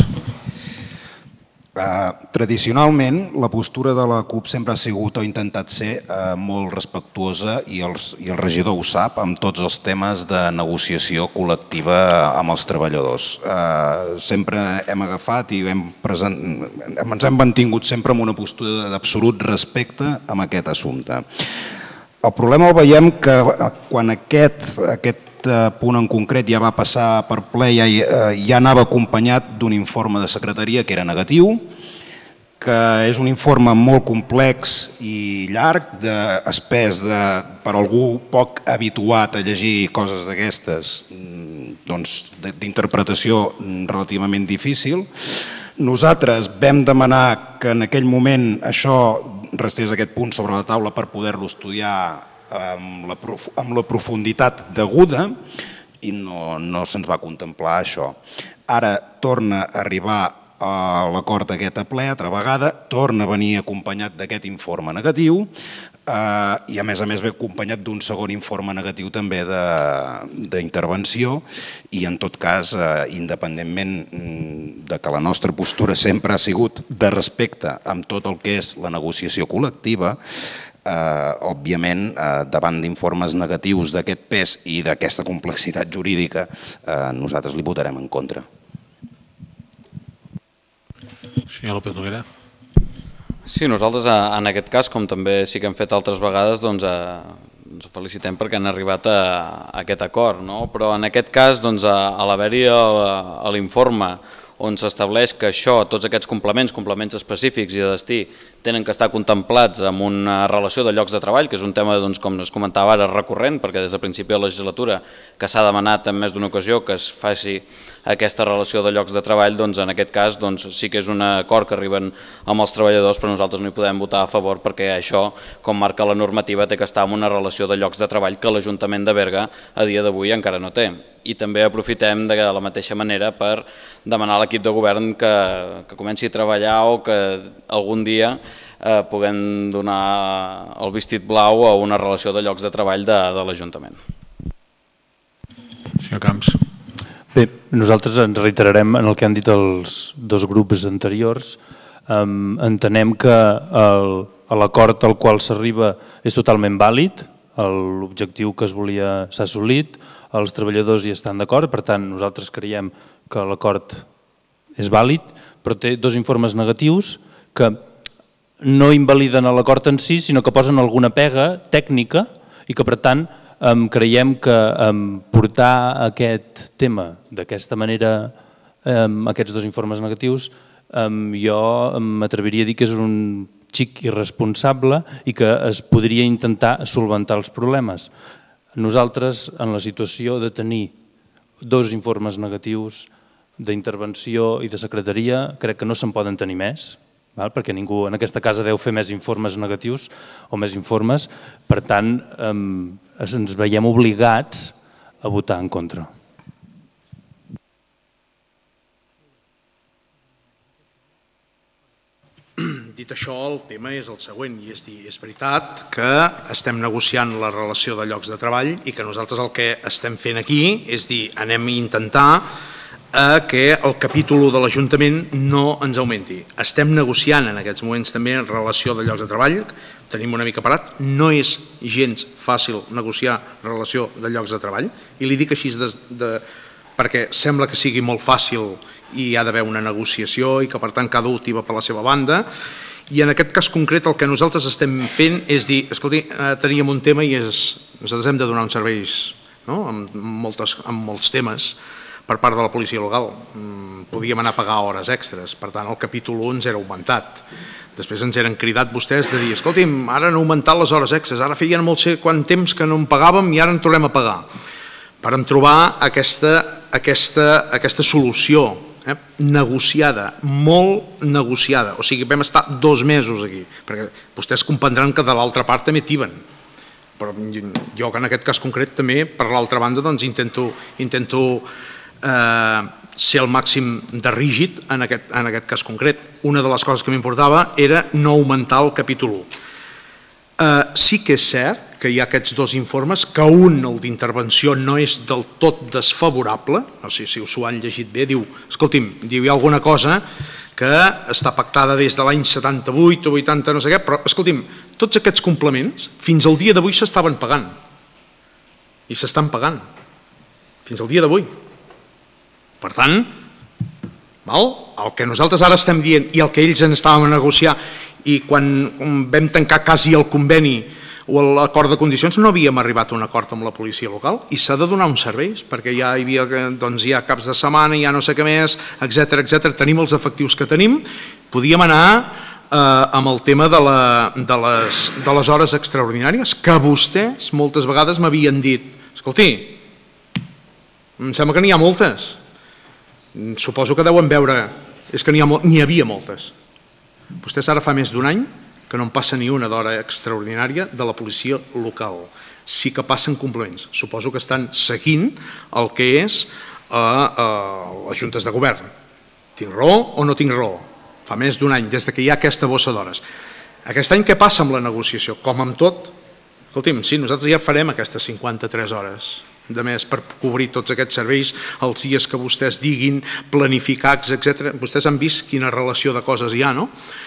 Tradicionalment, la postura de la CUP sempre ha sigut o ha intentat ser molt respectuosa, i el regidor ho sap, amb tots els temes de negociació col·lectiva amb els treballadors. Sempre hem agafat i ens hem mantingut sempre amb una postura d'absolut respecte amb aquest assumpte. El problema el veiem que quan aquest punt en concret ja va passar per ple, ja anava acompanyat d'un informe de secretaria que era negatiu, que és un informe molt complex i llarg, espès per algú poc habituat a llegir coses d'aquestes, d'interpretació relativament difícil. Nosaltres vam demanar que en aquell moment això restés aquest punt sobre la taula per poder-lo estudiar amb la profunditat deguda i no se'ns va contemplar això. Ara torna a arribar a l'acord aquest a ple altra vegada, torna a venir acompanyat d'aquest informe negatiu i a més ve acompanyat d'un segon informe negatiu també d'intervenció, i en tot cas, independentment de que la nostra postura sempre ha sigut de respecte amb tot el que és la negociació col·lectiva, òbviament, davant d'informes negatius d'aquest pes i d'aquesta complexitat jurídica, nosaltres li votarem en contra. Senyor López Noguera. Sí, nosaltres en aquest cas, com també sí que hem fet altres vegades, doncs ens felicitem perquè han arribat a aquest acord, però en aquest cas, a l'haver-hi l'informe on s'estableix que això, tots aquests complements específics i de destí, tenen que estar contemplats amb una relació de llocs de treball, que és un tema, com es comentava ara, recurrent, perquè des del principi de la legislatura que s'ha demanat en més d'una ocasió que es faci aquesta relació de llocs de treball, doncs en aquest cas sí que és un acord que arriben amb els treballadors, però nosaltres no hi podem votar a favor perquè això, com marca la normativa, té que estar en una relació de llocs de treball que l'Ajuntament de Berga a dia d'avui encara no té. I també aprofitem de la mateixa manera per demanar a l'equip de govern que comenci a treballar o que algun dia puguem donar el vestit blau a una relació de llocs de treball de l'Ajuntament. Senyor Camps. Bé, nosaltres ens reiterarem en el que han dit els dos grups anteriors. Entenem que l'acord al qual s'arriba és totalment vàlid, l'objectiu que es volia s'ha assolit, els treballadors hi estan d'acord, per tant nosaltres creiem que l'acord és vàlid, però té dos informes negatius que no invaliden l'acord en si, sinó que posen alguna pega tècnica i que per tant creiem que portar aquest tema d'aquesta manera, aquests dos informes negatius, jo m'atreviria a dir que és un xic irresponsable i que es podria intentar solventar els problemes. Nosaltres, en la situació de tenir dos informes negatius d'intervenció i de secretaria, crec que no se'n poden tenir més, perquè ningú en aquesta casa deu fer més informes negatius o més informes, per tant, ens veiem obligats a votar en contra. Dit això, el tema és el següent, i és dir, és veritat que estem negociant la relació de llocs de treball i que nosaltres el que estem fent aquí és dir, anem a intentar que el capítol 1 de l'Ajuntament no ens augmenti. Estem negociant en aquests moments també en relació de llocs de treball, tenim una mica parat, no és gens fàcil negociar relació de llocs de treball, i li dic així perquè sembla que sigui molt fàcil i hi ha d'haver una negociació i que per tant cada un tira per la seva banda, i en aquest cas concret el que nosaltres estem fent és dir, escolti, teníem un tema i nosaltres hem de donar uns serveis amb molts temes per part de la policia local. Podíem anar a pagar hores extres, per tant el capítol 1 ens era augmentat. Després ens eren cridat vostès de dir, escolti'm, ara han augmentat les hores extres, ara feien molt sé quant temps que no en pagàvem i ara en tornem a pagar. Per trobar aquesta solució negociada, molt negociada, o sigui, vam estar 2 mesos aquí, perquè vostès comprendran que de l'altra part també tiben, però jo que en aquest cas concret també, per l'altra banda, intento ser el màxim de rígid en aquest cas concret. Una de les coses que m'importava era no augmentar el capítol 1. Sí que és cert que hi ha aquests dos informes, que un, el d'intervenció, no és del tot desfavorable, no sé si us ho han llegit bé, diu, escolti'm, hi ha alguna cosa que està pactada des de l'any 78 o 80, no sé què, però escolti'm, tots aquests complements, fins al dia d'avui s'estaven pagant, i s'estan pagant, fins al dia d'avui. Per tant, el que nosaltres ara estem dient i el que ells en estàvem a negociar, i quan vam tancar quasi el conveni o l'acord de condicions no havíem arribat a un acord amb la policia local i s'ha de donar uns serveis perquè ja hi havia caps de setmana, ja no sé què més, etc. Tenim els efectius que tenim, podíem anar amb el tema de les hores extraordinàries que vostès moltes vegades m'havien dit, escolti, em sembla que n'hi ha moltes, suposo que deuen veure, és que n'hi havia moltes. Vostès ara fa més d'un any que no en passa ni una d'hora extraordinària de la policia local. Sí que passen complements. Suposo que estan seguint el que és les juntes de govern. Tinc raó o no tinc raó? Fa més d'un any, des que hi ha aquesta bossa d'hores. Aquest any què passa amb la negociació? Com amb tot, escolti'm, sí, nosaltres ja farem aquestes 53 hores de més per cobrir tots aquests serveis, els dies que vostès diguin, planificats, etc. Vostès han vist quina relació de coses hi ha, no?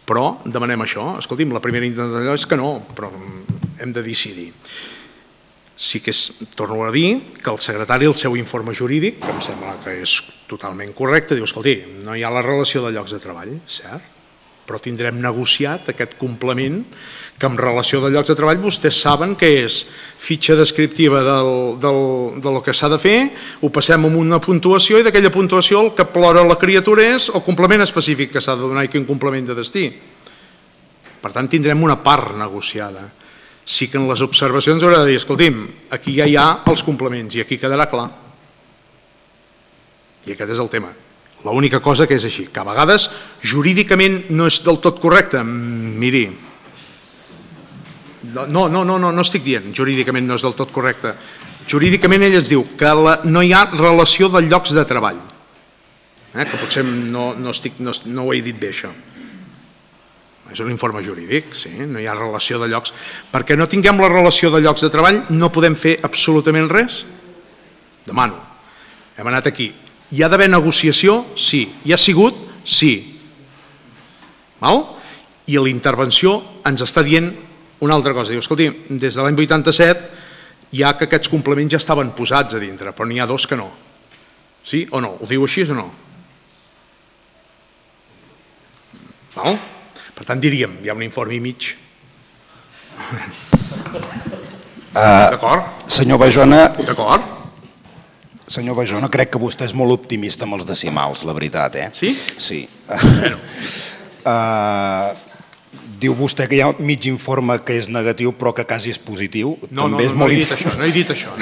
Però demanem això. Escolti'm, la primera intenció és que no, però hem de decidir. Sí que torno a dir que el secretari, el seu informe jurídic, que em sembla que és totalment correcte, diu, escolti, no hi ha la relació de llocs de treball, cert? Però tindrem negociat aquest complement que en relació de llocs de treball vostès saben que és fitxa descriptiva del que s'ha de fer, ho passem amb una puntuació i d'aquella puntuació el que plora la criatura és el complement específic que s'ha de donar i quin complement de destí. Per tant, tindrem una part negociada. Sí que en les observacions haurà de dir, escolti'm, aquí ja hi ha els complements i aquí quedarà clar. I aquest és el tema. L'única cosa que és així, que a vegades jurídicament no és del tot correcte. Miri, no estic dient jurídicament no és del tot correcte. Jurídicament ell ens diu que no hi ha relació de llocs de treball. Que potser no ho he dit bé això. És un informe jurídic, sí, no hi ha relació de llocs. Perquè no tinguem la relació de llocs de treball no podem fer absolutament res? Demano. Hem anat aquí. Hi ha d'haver negociació? Sí. Hi ha sigut? Sí. I l'intervenció ens està dient una altra cosa. Diu, escolti, des de l'any 87 ja que aquests complements ja estaven posats a dintre, però n'hi ha dos que no. Sí o no? Ho diu així o no? Per tant, diríem, hi ha un informe i mig. D'acord? Senyor Bayona... D'acord? Senyor Bayona, crec que vostè és molt optimista amb els decimals, la veritat, eh? Sí? Sí. Diu vostè que hi ha mig informe que és negatiu però que quasi és positiu. No he dit això, no he dit això.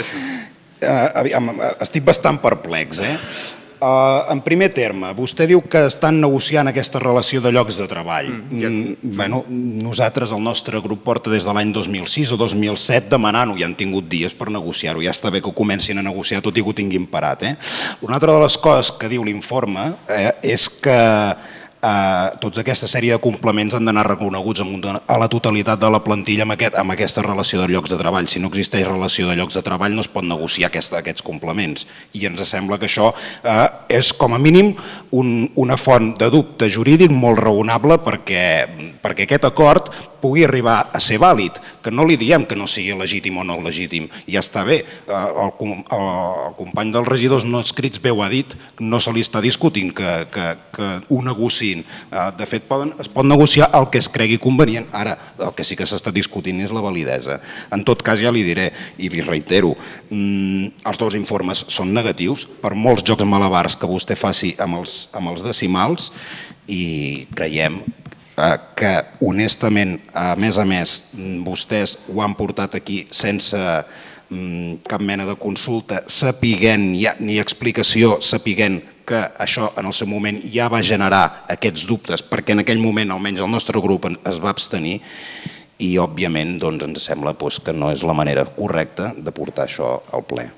Estic bastant perplex, eh? En primer terme, vostè diu que estan negociant aquesta relació de llocs de treball. Nosaltres, el nostre grup porta des de l'any 2006 o 2007 demanant-ho, i han tingut dies per negociar-ho. Ja està bé que ho comencin a negociar tot i que ho tinguin parat. Una altra de les coses que diu l'informe és que tota aquesta sèrie de complements han d'anar reconeguts a la totalitat de la plantilla amb aquesta relació de llocs de treball. Si no existeix relació de llocs de treball no es pot negociar aquests complements. I ens sembla que això és com a mínim una font de dubte jurídic molt raonable perquè aquest acord pugui arribar a ser vàlid, que no li diem que no sigui legítim o no legítim, ja està bé. El company dels regidors no escrits bé ho ha dit, no se li està discutint que ho negociïn. De fet, es pot negociar el que es cregui convenient. Ara, el que sí que s'està discutint és la validesa. En tot cas, ja li diré, i li reitero, els dos informes són negatius per molts jocs malabars que vostè faci amb els decimals i creiem que honestament, a més, vostès ho han portat aquí sense cap mena de consulta, sapiguent ni explicació, sapiguent que això en el seu moment ja va generar aquests dubtes, perquè en aquell moment almenys el nostre grup es va abstenir i òbviament ens sembla que no és la manera correcta de portar això al ple.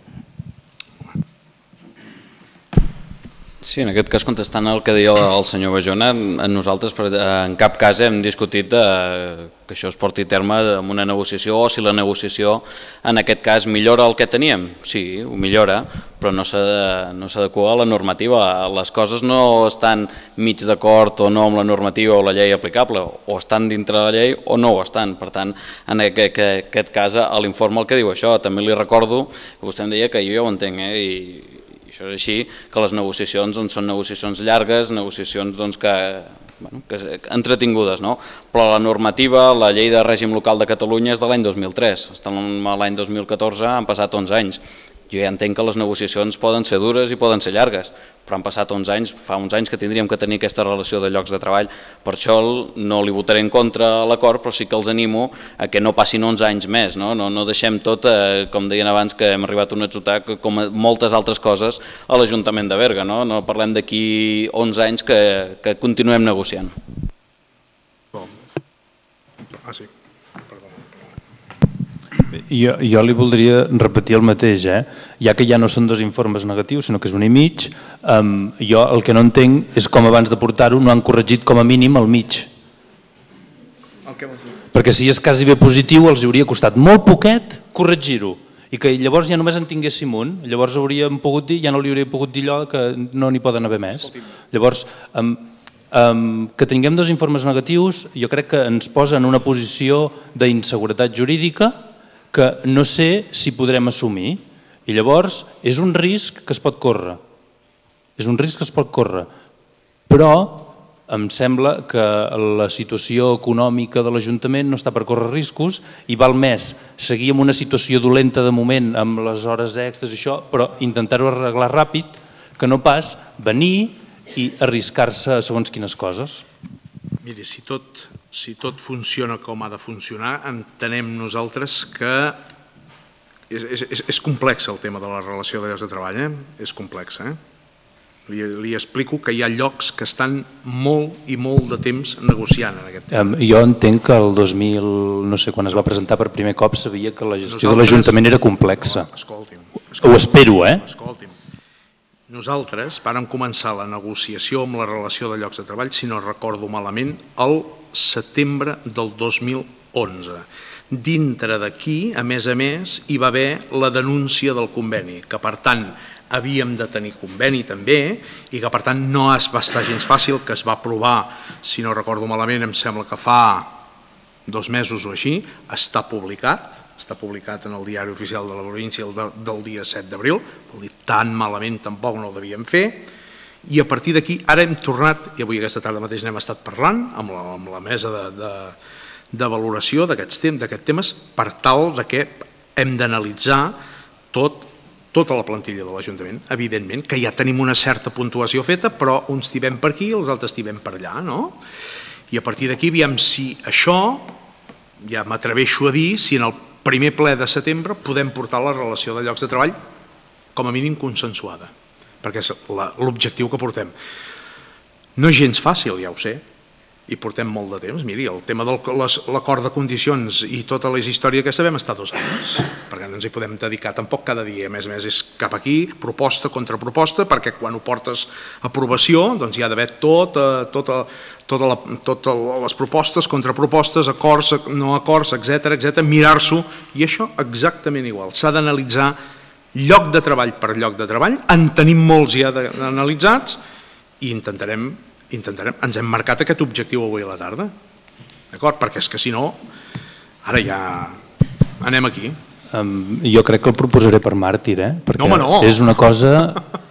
Sí, en aquest cas, contestant al que deia el senyor Bayona, nosaltres en cap cas hem discutit que això es porti a terme amb una negociació o si la negociació en aquest cas millora el que teníem. Sí, ho millora, però no s'adequa a la normativa. Les coses no estan mig d'acord o no amb la normativa o la llei aplicable, o estan dintre la llei o no ho estan. Per tant, en aquest cas, a l'informe el que diu això, també li recordo, vostè em deia que jo ja ho entenc, i això és així, que les negociacions són negociacions llargues, negociacions entretingudes, però la normativa, la llei de règim local de Catalunya és de l'any 2003, estem a l'any 2014, han passat 11 anys. Jo ja entenc que les negociacions poden ser dures i poden ser llargues, però han passat 11 anys, fa uns anys que tindríem que tenir aquesta relació de llocs de treball, per això no li votaré en contra a l'acord, però sí que els animo a que no passin 11 anys més, no deixem tot, com deien abans, que hem arribat a un atzucac, com moltes altres coses a l'Ajuntament de Berga, no parlem d'aquí 11 anys que continuem negociant. Sí. Jo li voldria repetir el mateix, ja que ja no són dos informes negatius, sinó que és un i mig, jo el que no entenc és com abans de portar-ho no han corregit com a mínim el mig. Perquè si és quasi bé positiu els hauria costat molt poquet corregir-ho i que llavors ja només en tinguéssim un, llavors hauríem pogut dir, ja no li hauria pogut dir allò que no n'hi poden haver més. Llavors, Que tinguem dos informes negatius jo crec que ens posa en una posició d'inseguretat jurídica que no sé si podrem assumir i llavors és un risc que es pot córrer. És un risc que es pot córrer, però em sembla que la situació econòmica de l'Ajuntament no està per córrer riscos i val més seguir en una situació dolenta de moment amb les hores extres i això, però intentar-ho arreglar ràpid que no pas venir i arriscar-se a segons quines coses. Miri, si tot funciona com ha de funcionar, entenem nosaltres que és complex el tema de la relació de llocs de treball, és complex. Li explico que hi ha llocs que estan molt i molt de temps negociant en aquest tema. Jo entenc que el 2000, no sé, quan es va presentar per primer cop, sabia que la gestió de l'Ajuntament era complexa. Ho espero, Escolti'm. Nosaltres vàrem començar la negociació amb la relació de llocs de treball, si no recordo malament, el setembre del 2011. Dintre d'aquí, a més, hi va haver la denúncia del conveni, que per tant havíem de tenir conveni també i que per tant no es va estar gens fàcil, que es va aprovar, si no recordo malament, em sembla que fa 2 mesos o així, està publicat en el diari oficial de la província del dia 7 d'abril, vol dir, tan malament tampoc no ho devíem fer, i a partir d'aquí ara hem tornat, i avui aquesta tarda mateix n'hem estat parlant amb la mesa de valoració d'aquests temes per tal que hem d'analitzar tota la plantilla de l'Ajuntament, evidentment, que ja tenim una certa puntuació feta, però uns tibem per aquí i els altres tibem per allà, no? I a partir d'aquí, aviam si això, ja m'atreveixo a dir, si en el primer ple de setembre podem portar la relació de llocs de treball com a mínim consensuada, perquè és l'objectiu que portem. No és gens fàcil, ja ho sé, i portem molt de temps. Miri, el tema de l'acord de condicions i tota la història aquesta vam estar 2 anys, perquè no ens hi podem dedicar tampoc cada dia. A més, és cap aquí, proposta contra proposta, perquè quan ho portes a aprovació doncs hi ha d'haver totes les propostes, contrapropostes, acords, no acords, etc., mirar-s'ho, i això exactament igual. S'ha d'analitzar lloc de treball per lloc de treball, en tenim molts ja analitzats i intentarem, ens hem marcat aquest objectiu avui a la tarda, d'acord? Perquè és que si no, ara ja anem aquí. Jo crec que el proposaré per màrtir, perquè és una cosa...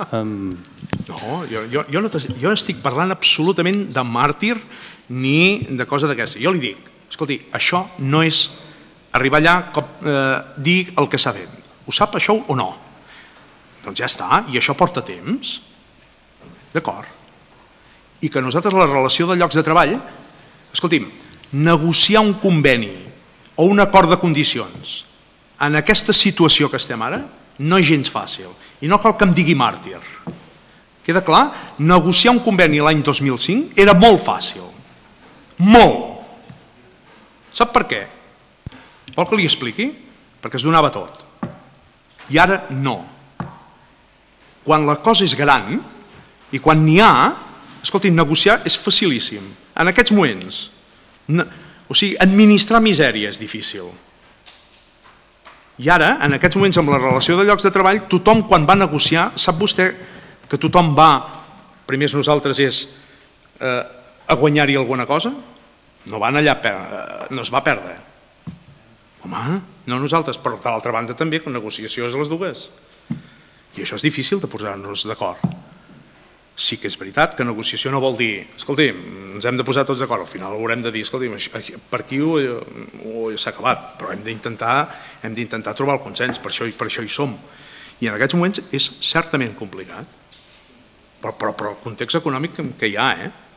No, jo no estic parlant absolutament de màrtir ni de cosa d'aquesta. Jo li dic, escolti, això no és arribar allà, dir el que s'ha fet. Ho sap això o no? Doncs ja està, i això porta temps. D'acord. I que nosaltres la relació de llocs de treball, escolti'm, negociar un conveni o un acord de condicions en aquesta situació que estem ara no és gens fàcil. I no cal que em digui màrtir. Queda clar? Negociar un conveni l'any 2005 era molt fàcil. Molt. Sap per què? Vol que li expliqui? Perquè es donava tot. I ara no. Quan la cosa és gran i quan n'hi ha, escolti, negociar és facilíssim. En aquests moments, o sigui, administrar misèria és difícil. I ara, en aquests moments, amb la relació de llocs de treball, tothom quan va negociar, sap vostè que tothom va, primers nosaltres és a guanyar-hi alguna cosa? No van allà, no es va perdre. Home, no nosaltres, però de l'altra banda també, que negociació és les dues. I això és difícil de posar-nos d'acord. Sí que és veritat que negociació no vol dir, escolti, ens hem de posar tots d'acord, al final haurem de dir, escolti, per aquí s'ha acabat, però hem d'intentar trobar el consens, per això hi som. I en aquests moments és certament complicat, però el context econòmic que hi ha,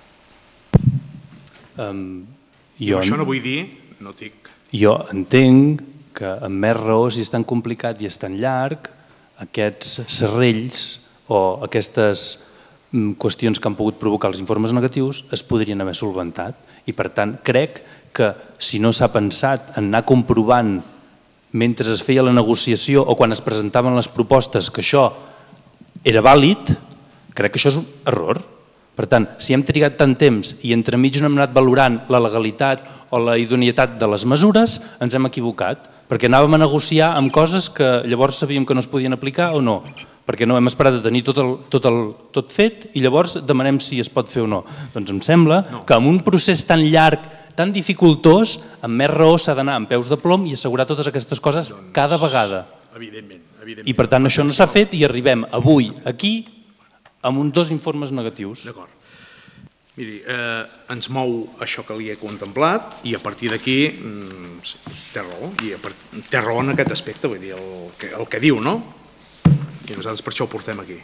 això no vull dir, no dic. Jo entenc que amb més raó, si és tan complicat i és tan llarg, aquests serrells o aquestes qüestions que han pogut provocar els informes negatius es podrien haver solventat i per tant crec que si no s'ha pensat en anar comprovant mentre es feia la negociació o quan es presentaven les propostes que això era vàlid, crec que això és un error. Per tant, si hem trigat tant temps i entremig no hem anat valorant la legalitat o la idoneïtat de les mesures, ens hem equivocat, perquè anàvem a negociar amb coses que llavors sabíem que no es podien aplicar o no. perquè no hem esperat a tenir tot fet i llavors demanem si es pot fer o no. Doncs em sembla que amb un procés tan llarg, tan dificultós, amb més raó s'ha d'anar amb peus de plom i assegurar totes aquestes coses cada vegada. Evidentment. I per tant això no s'ha fet i arribem avui aquí amb uns 2 informes negatius. D'acord. Miri, ens mou això que li he contemplat i a partir d'aquí té raó, i té raó en aquest aspecte, vull dir, el que diu, no? I nosaltres per això ho portem aquí.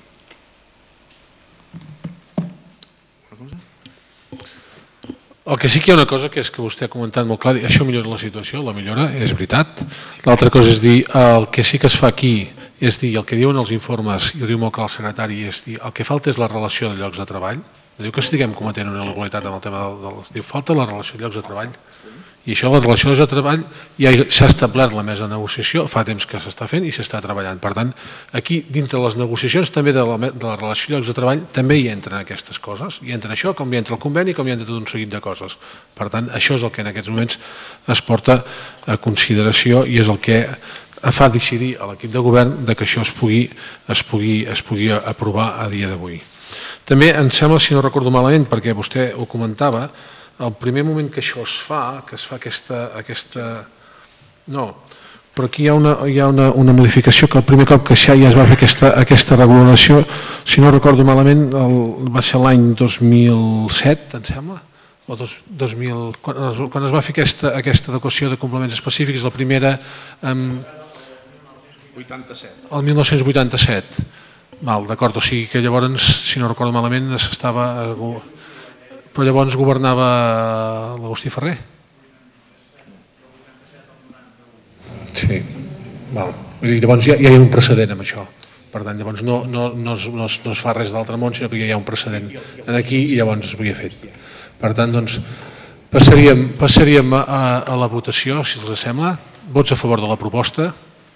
El que sí que hi ha una cosa que és que vostè ha comentat molt clar, això millora la situació, la millora, és veritat. L'altra cosa és dir, el que sí que es fa aquí és dir, el que diuen els informes, i ho diu molt clar el secretari, és dir, el que falta és la relació de llocs de treball. No diu que estiguem cometent una il·legalitat amb el tema diu, falta la relació de llocs de treball. I això, la relació de llocs de treball, ja s'ha establert la mesa de negociació, fa temps que s'està fent i s'està treballant. Per tant, aquí, dintre les negociacions també de la relació de llocs de treball, també hi entren aquestes coses. Hi entra això, com hi entra el conveni, com hi entra tot un seguit de coses. Per tant, això és el que en aquests moments es porta a consideració i és el que fa decidir a l'equip de govern que això es pugui aprovar a dia d'avui. També em sembla, si no recordo malament, perquè vostè ho comentava, el primer moment que això es fa aquesta... No, però aquí hi ha una modificació que el primer cop que ja es va fer aquesta regulació, si no recordo malament, va ser l'any 2007, em sembla? O 2000, quan es va fer aquesta adequació de complements específics, la primera... 87. El 1987. D'acord, o sigui que llavors, si no recordo malament, s'estava... Però llavors governava l'Agustí Ferrer? Sí, llavors ja hi ha un precedent amb això. Per tant, llavors no es fa res d'altre món, sinó que ja hi ha un precedent aquí i llavors es havia fet. Per tant, doncs, passaríem a la votació, si els sembla. Vots a favor de la proposta?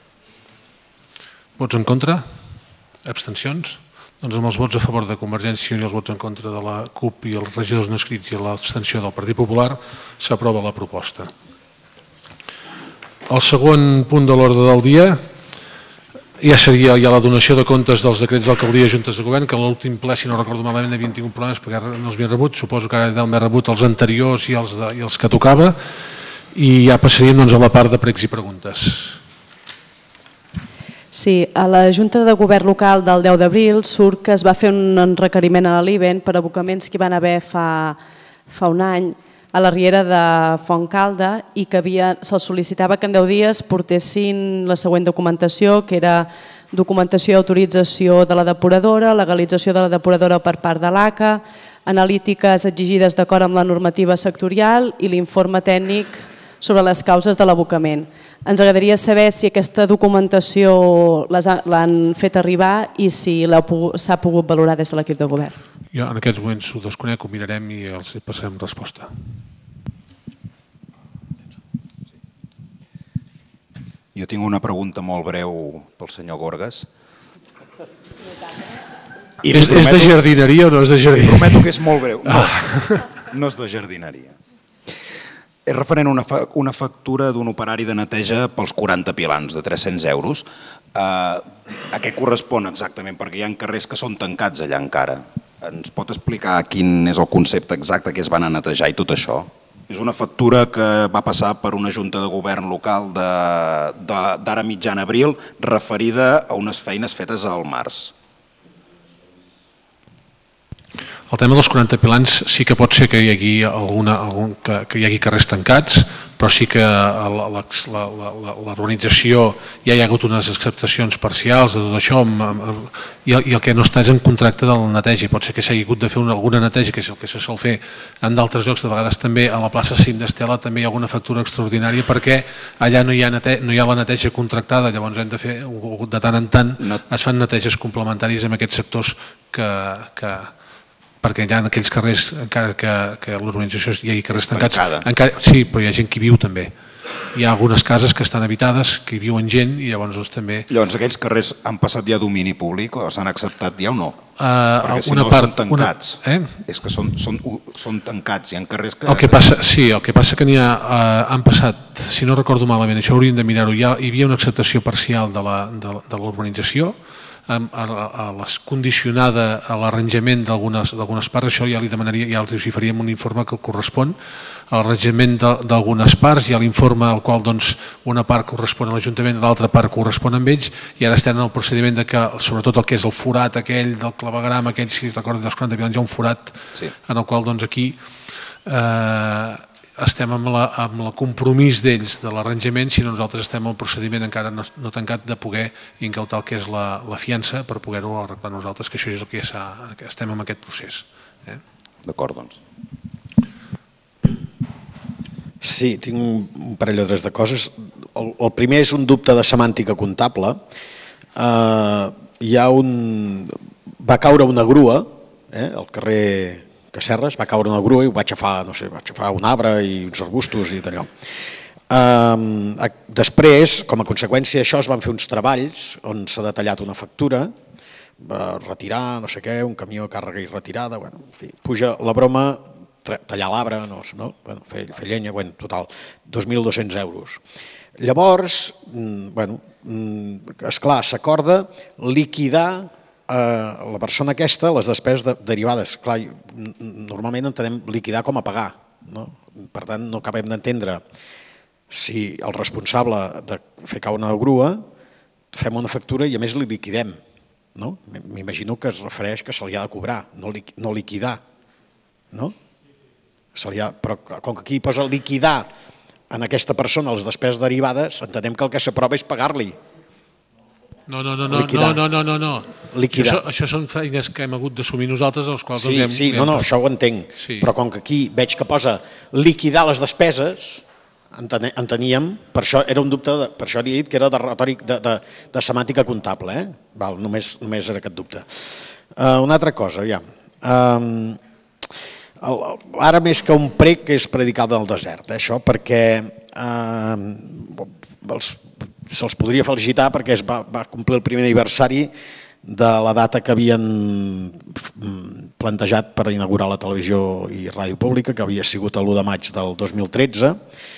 Vots en contra? Abstencions? Doncs amb els vots a favor de Convergència i els vots en contra de la CUP i els regidors no escrits i l'abstenció del Partit Popular s'aprova la proposta. El segon punt de l'ordre del dia ja seria la donació de comptes dels decrets d'alcaldia i juntes de govern, que a l'últim ple, si no recordo malament, havien tingut problemes perquè no els havien rebut, suposo que ara hem rebut els anteriors i els que tocava, i ja passaríem a la part de pregs i preguntes. Sí, a la Junta de Govern Local del 10 d'abril surt que es va fer un requeriment a l'IBEN per abocaments que hi van haver fa un any a la riera de Fontcalda i que se'ls sol·licitava que en 10 dies portessin la següent documentació, que era documentació i autorització de la depuradora, legalització de la depuradora per part de l'ACA, analítiques exigides d'acord amb la normativa sectorial i l'informe tècnic sobre les causes de l'abocament. Ens agradaria saber si aquesta documentació l'han fet arribar i si s'ha pogut valorar des de l'equip de govern. Jo en aquests moments ho desconec, ho mirarem i els passarem resposta. Jo tinc una pregunta molt breu pel senyor Gorgas. És de jardineria o no és de jardineria? Prometo que és molt breu. No és de jardineria. És referent a una factura d'un operari de neteja pels 40 pilans de 300 euros. A què correspon exactament? Perquè hi ha carrers que són tancats allà encara. Ens pot explicar quin és el concepte exacte que es van a netejar i tot això? És una factura que va passar per una junta de govern local d'ara mitjan abril referida a unes feines fetes al març. El tema dels 40 pilans sí que pot ser que hi hagi carrers tancats, però sí que l'urbanització ja hi ha hagut unes acceptacions parcials de tot això i el que no està és en contracte de la neteja. Pot ser que s'hagi hagut de fer alguna neteja, que és el que se sol fer en d'altres llocs, de vegades també a la plaça Cim d'Estela també hi ha alguna factura extraordinària perquè allà no hi ha la neteja contractada, llavors hem de fer, de tant en tant es fan neteges complementàries en aquests sectors perquè hi ha aquells carrers, encara que l'urbanització hi hagi carrers tancats, sí, però hi ha gent que hi viu també. Hi ha algunes cases que estan habitades, que hi viuen gent i llavors també... Llavors aquells carrers han passat ja a domini públic o s'han acceptat ja o no? Perquè si no són tancats, és que són tancats, hi ha carrers que... Sí, el que passa que han passat, si no recordo malament, això hauríem de mirar-ho, hi havia una acceptació parcial de l'urbanització, condicionada a l'arranjament d'algunes parts, això ja li demanaria, ja els faríem un informe que correspon a l'arranjament d'algunes parts, hi ha l'informe al qual una part correspon a l'Ajuntament i l'altra part correspon amb ells, i ara estem en el procediment de que, sobretot el que és el forat aquell del clavegram, aquell, si recordes, dels 40 milions, hi ha un forat en el qual aquí estem amb el compromís d'ells de l'arranjament, si no nosaltres estem en el procediment encara no tancat de poder incautar el que és la fiança per poder-ho arreglar nosaltres, que això és el que estem en aquest procés. D'acord, doncs. Sí, tinc un parell o tres de coses. El primer és un dubte de semàntica comptable. Va caure una grua al carrer Casserres, va caure una grua i ho vaig agafar un arbre i uns arbustos i d'allò. Després, com a conseqüència d'això, es van fer uns treballs on s'ha detallat una factura, va retirar, no sé què, un camió de càrrega i retirada, en fi, puja la broma, tallar l'arbre, fer llenya, total, 2.200 euros. Llavors, esclar, s'acorda liquidar la persona aquesta les despeses derivades. Clar, normalment entenem liquidar com a pagar. Per tant, no acabem d'entendre si el responsable de fer caure una grua fem una factura i a més li liquidem. M'imagino que es refereix que se li ha de cobrar, no liquidar. Però com que aquí posa liquidar en aquesta persona les despeses derivades, entenem que el que s'aprova és pagar-li. No. Això són feines que hem hagut d'assumir nosaltres, als quals hem... Sí, això ho entenc. Però com que aquí veig que posa liquidar les despeses, enteníem, per això era un dubte, per això li he dit que era de retòric, de semàntica comptable. Només era aquest dubte. Una altra cosa, aviam. Ara més que un prec que és predicat del desert, això, perquè se'ls podria felicitar perquè es va complir el primer aniversari de la data que havien plantejat per inaugurar la televisió i ràdio pública, que havia sigut l'1 de maig del 2013.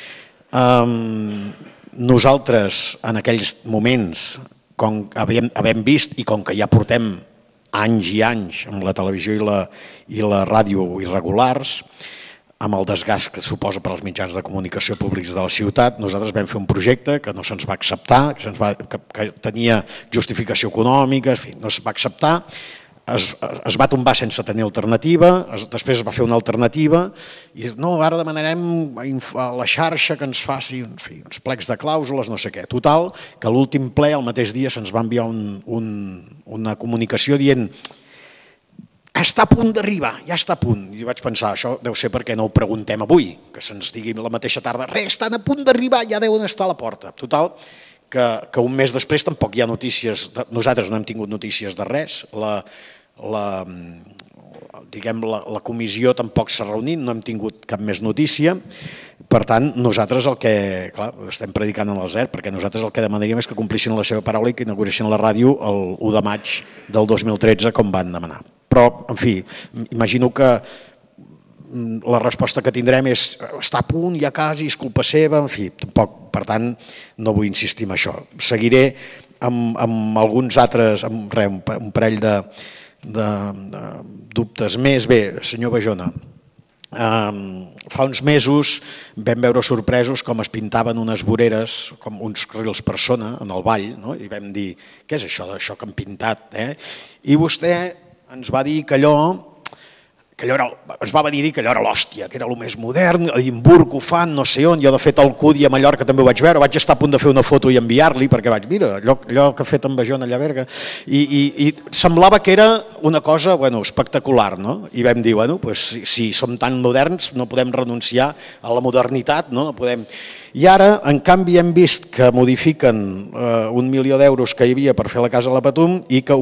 Nosaltres, en aquells moments, com havem vist i com que ja portem anys i anys amb la televisió i la ràdio irregulars, amb el desgast que suposa per als mitjans de comunicació públics de la ciutat, nosaltres vam fer un projecte que no se'ns va acceptar, que tenia justificació econòmica, no es va acceptar, es va tombar sense tenir alternativa, després es va fer una alternativa, i ara demanarem a la xarxa que ens faci uns plecs de clàusules, no sé què. Total, que a l'últim ple, el mateix dia, se'ns va enviar una comunicació dient està a punt d'arribar, ja està a punt. I vaig pensar, això deu ser perquè no ho preguntem avui, que se'ns digui la mateixa tarda, estan a punt d'arribar, ja deuen estar a la porta. Total, que un mes després tampoc hi ha notícies, nosaltres no hem tingut notícies de res, la comissió tampoc s'ha reunit, no hem tingut cap més notícia, per tant, nosaltres el que, clar, estem predicant en el desert, perquè nosaltres el que demanaríem és que complissin la seva paraula i que inauguressin la ràdio el 1 de maig del 2013, com van demanar. Però, en fi, imagino que la resposta que tindrem és està a punt, ja quasi, és culpa seva, en fi, tampoc, per tant, no vull insistir en això. Seguiré amb alguns altres, amb un parell de dubtes més. Bé, senyor Bajona, fa uns mesos vam veure sorpresos com es pintaven unes voreres, com uns carrils persona en el Vall, i vam dir, què és això que han pintat? I vostè ens va dir que allò ens va venir a dir que allò era l'hòstia, que era el més modern, a Edimburg ho fan, no sé on, jo de fet al Cudi a Mallorca també ho vaig veure, vaig estar a punt de fer una foto i enviar-li perquè vaig, mira, allò que ha fet en Bajona allà a Berga, i semblava que era una cosa espectacular, no? I vam dir, si som tan moderns no podem renunciar a la modernitat, no podem... I ara, en canvi, hem vist que modifiquen 1 milió d'euros que hi havia per fer la casa a la Patum i que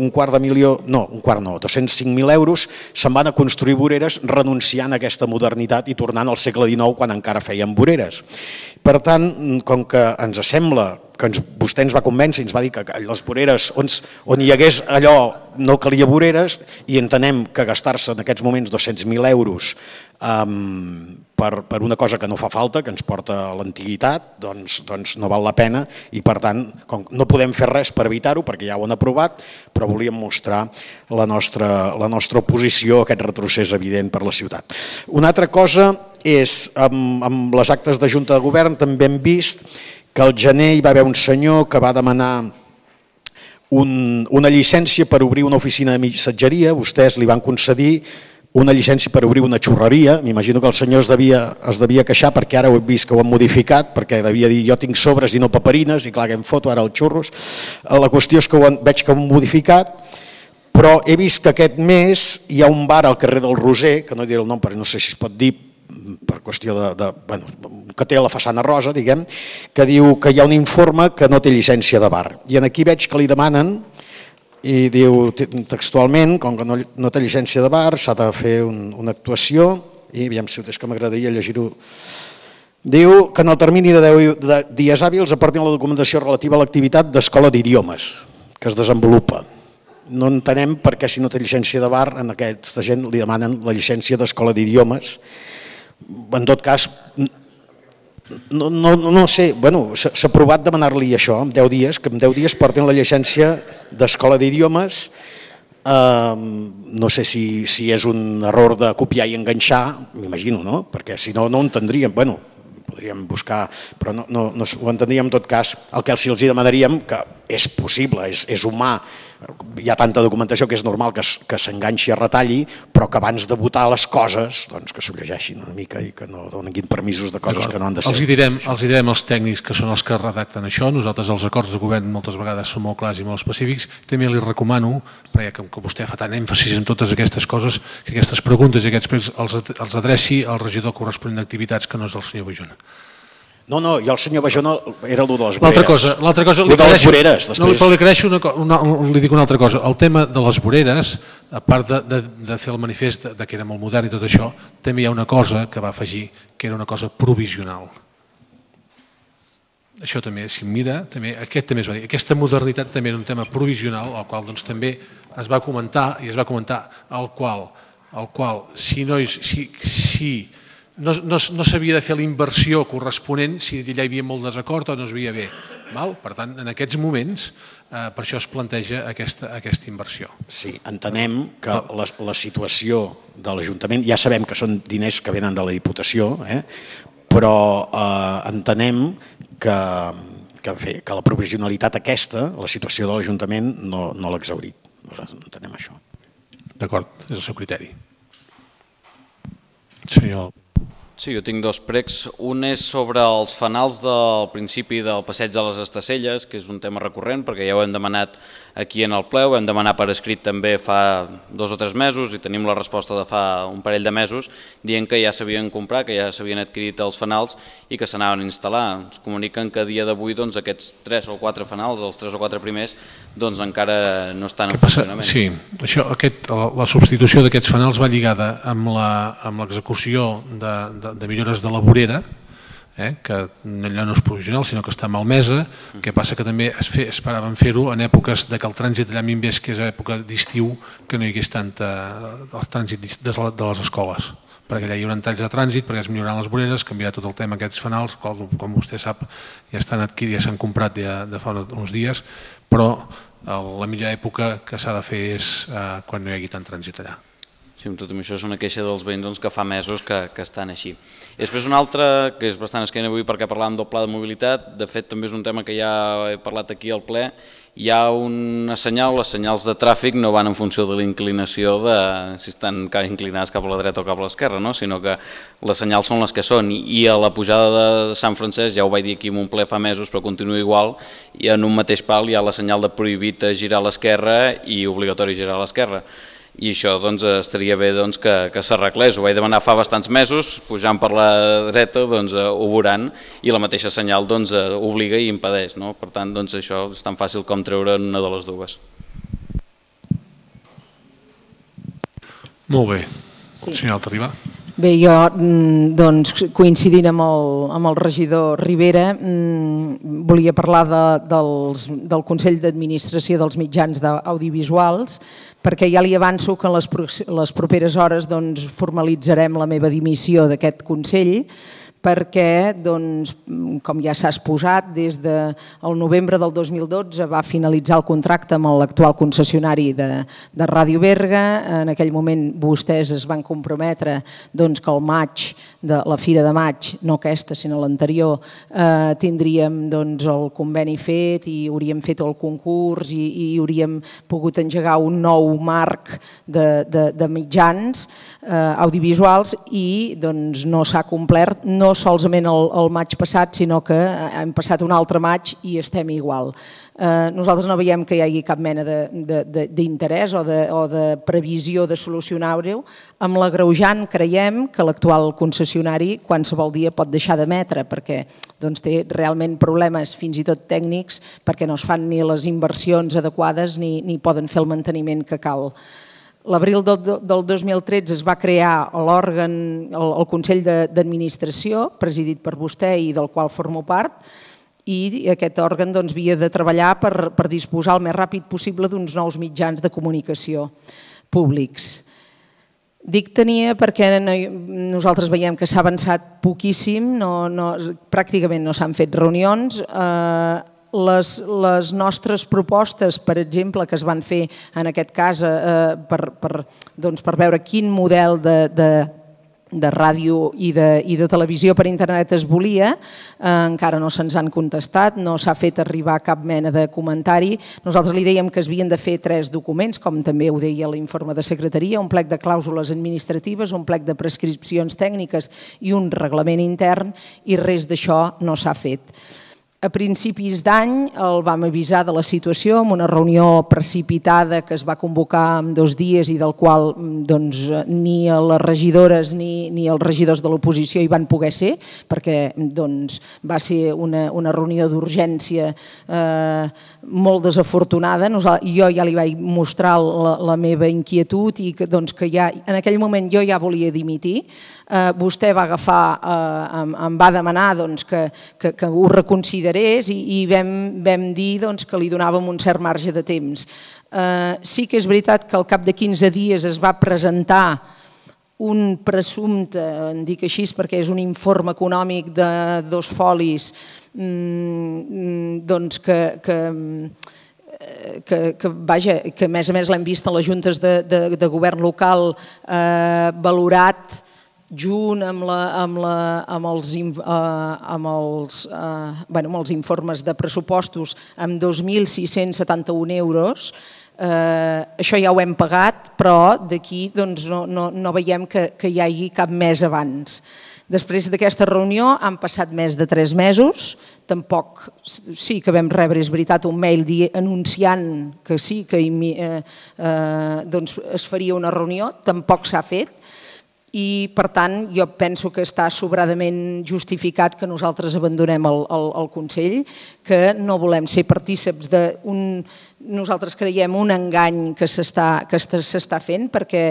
205.000 euros se'n van a construir voreres renunciant a aquesta modernitat i tornant al segle XIX quan encara feien voreres. Per tant, com que ens sembla que vostè ens va convèncer i ens va dir que les voreres, on hi hagués allò no calia voreres, i entenem que gastar-se en aquests moments 200.000 euros per una cosa que no fa falta, que ens porta a l'antiguitat, doncs no val la pena i per tant no podem fer res per evitar-ho perquè ja ho han aprovat, però volíem mostrar la nostra oposició a aquest retrocés evident per la ciutat. Una altra cosa és, amb les actes de Junta de Govern també hem vist que al gener hi va haver un senyor que va demanar una llicència per obrir una oficina de missatgeria, vostès li van concedir una llicència per obrir una xurreria, m'imagino que el senyor es devia queixar perquè ara ho he vist que ho han modificat, perquè devia dir jo tinc sobres i no paperines, i clar que em foto ara els xurros. La qüestió és que veig que ho han modificat, però he vist que aquest mes hi ha un bar al carrer del Roser, que no diré el nom perquè no sé si es pot dir, per qüestió que té la façana rosa, diguem, que diu que hi ha un informe que no té llicència de bar. I aquí veig que li demanen, i diu textualment, com que no té llicència de bar, s'ha de fer una actuació, i aviam si és que m'agradaria llegir-ho. Diu que en el termini de 10 dies hàbils aportin la documentació relativa a l'activitat d'escola d'idiomes que es desenvolupa. No entenem per què si no té llicència de bar a aquesta gent li demanen la llicència d'escola d'idiomes. En tot cas, no sé, s'ha provat demanar-li això en 10 dies, que en 10 dies portin la llicència d'escola d'idiomes. No sé si és un error de copiar i enganxar, m'imagino, no? Perquè si no, no ho entendríem. Podríem buscar, però no ho entendríem en tot cas. El que els demanaríem, que és possible, és humà, hi ha tanta documentació que és normal que s'enganxi a retalli, però que abans de votar les coses, doncs que s'ho llegeixin una mica i que no donin permisos de coses que no han de ser. Els direm als tècnics que són els que redacten això. Nosaltres els acords de govern moltes vegades són molt clars i molt específics. També li recomano, perquè que vostè fa tant èmfasis en totes aquestes coses, que aquestes preguntes i aquests pregs els adreci al regidor corresponent d'activitats, que no és el senyor Bajona. No, jo el senyor Bajona era el de les voreres. L'altra cosa, li dic una altra cosa. El tema de les voreres, a part de fer el manifest que era molt modern i tot això, també hi ha una cosa que va afegir, que era una cosa provisional. Això també, si em mira, aquest també es va dir. Aquesta modernitat també era un tema provisional, al qual també es va comentar, al qual si no s'havia de fer la inversió corresponent si allà hi havia molt desacord o no es veia bé. Per tant, en aquests moments, per això es planteja aquesta inversió. Sí, entenem que la situació de l'Ajuntament, ja sabem que són diners que venen de la Diputació, però entenem que la provisionalitat aquesta, la situació de l'Ajuntament no l'ha exhaurit. Nosaltres entenem això. D'acord, és el seu criteri. Senyor... Sí, jo tinc 2 pregs. Un és sobre els fanals del principi del passeig de les Estacelles, que és un tema recurrent, perquè ja ho hem demanat aquí en el ple, ho vam demanar per escrit també fa 2 o 3 mesos i tenim la resposta de fa un parell de mesos dient que ja s'havien comprat, que ja s'havien adquirit els fanals i que s'anaven a instal·lar. Ens comuniquen que a dia d'avui aquests 3 o 4 fanals, els 3 o 4 primers, encara no estan en funcionament. Sí, la substitució d'aquests fanals va lligada amb l'execució de millores de la vorera, que allò no és provisional sinó que està malmesa, que passa que també esperaven fer-ho en èpoques que el trànsit allà minvés, que és època d'estiu, que no hi hagués tant el trànsit de les escoles, perquè allà hi haurà talls de trànsit, perquè es milloraran les voreres, canviarà tot el tema aquests fanals, com vostè sap ja s'han comprat de fa uns dies, però la millor època que s'ha de fer és quan no hi hagi tant trànsit allà. Sí, amb tot això és una queixa dels veïns que fa mesos que estan així. I després una altra, que és bastant escaient avui perquè parlàvem del pla de mobilitat, de fet també és un tema que ja he parlat aquí al ple, hi ha una senyal, les senyals de tràfic no van en funció de la inclinació de si estan inclinades cap a la dreta o cap a l'esquerra, sinó que les senyals són les que són i a la pujada de Sant Francesc, ja ho vaig dir aquí en un ple fa mesos però continua igual, i en un mateix pal hi ha la senyal de prohibit girar a l'esquerra i obligatori girar a l'esquerra. I això estaria bé que s'arreglés. Ho vaig demanar fa bastants mesos, pujant per la dreta ho veuran i la mateixa senyal obliga i impedeix. Per tant, això és tan fàcil com treure una de les dues. Molt bé. Senyor Altarriba. Bé, jo, coincidint amb el regidor Rivera, volia parlar del Consell d'Administració dels mitjans audiovisuals, perquè ja li avanço que en les properes hores formalitzarem la meva dimissió d'aquest Consell, perquè, com ja s'ha exposat, des del novembre del 2012 va finalitzar el contracte amb l'actual concessionari de Ràdio Berga. En aquell moment vostès es van comprometre que al maig, la Fira de Maig, no aquesta sinó l'anterior, tindríem el conveni fet i hauríem fet el concurs i hauríem pogut engegar un nou marc de mitjans audiovisuals i no s'ha complert, no solament el maig passat, sinó que hem passat un altre maig i estem igual. Nosaltres no veiem que hi hagi cap mena d'interès o de previsió de solucionar-ho. Amb l'agreujant creiem que l'actual concessionari qualsevol dia pot deixar d'emetre perquè té realment problemes fins i tot tècnics perquè no es fan ni les inversions adequades ni poden fer el manteniment que cal. L'abril del 2013 es va crear l'òrgan, el Consell d'Administració, presidit per vostè i del qual formo part, i aquest òrgan havia de treballar per disposar el més ràpid possible d'uns nous mitjans de comunicació públics. Dic tenia perquè nosaltres veiem que s'ha avançat poquíssim, pràcticament no s'han fet reunions. Les nostres propostes, per exemple, que es van fer en aquest cas per veure quin model de ràdio i de televisió per internet es volia, encara no se'ns han contestat, no s'ha fet arribar cap mena de comentari. Nosaltres li dèiem que es havien de fer 3 documents, com també ho deia l'informe de secretaria, un plec de clàusules administratives, un plec de prescripcions tècniques i un reglament intern, i res d'això no s'ha fet. A principis d'any el vam avisar de la situació amb una reunió precipitada que es va convocar en 2 dies i del qual ni les regidores ni els regidors de l'oposició hi van poder ser perquè va ser una reunió d'urgència molt desafortunada. Jo ja li vaig mostrar la meva inquietud i que en aquell moment jo ja volia dimitir. Vostè va agafar, em va demanar que ho reconsiderés i vam dir que li donàvem un cert marge de temps. Sí que és veritat que al cap de 15 dies es va presentar un presumpte, en dic així perquè és un informe econòmic de 2 folis que a més l'hem vist a les juntes de govern local valorat junt amb els informes de pressupostos amb 2.671 euros. Això ja ho hem pagat, però d'aquí no veiem que hi hagi cap mes abans. Després d'aquesta reunió han passat més de 3 mesos, tampoc sí que vam rebre, és veritat, un mail anunciant que sí que es faria una reunió, tampoc s'ha fet. I, per tant, jo penso que està sobradament justificat que nosaltres abandonem el Consell, que no volem ser partíceps d'un, nosaltres creiem, un engany que s'està fent perquè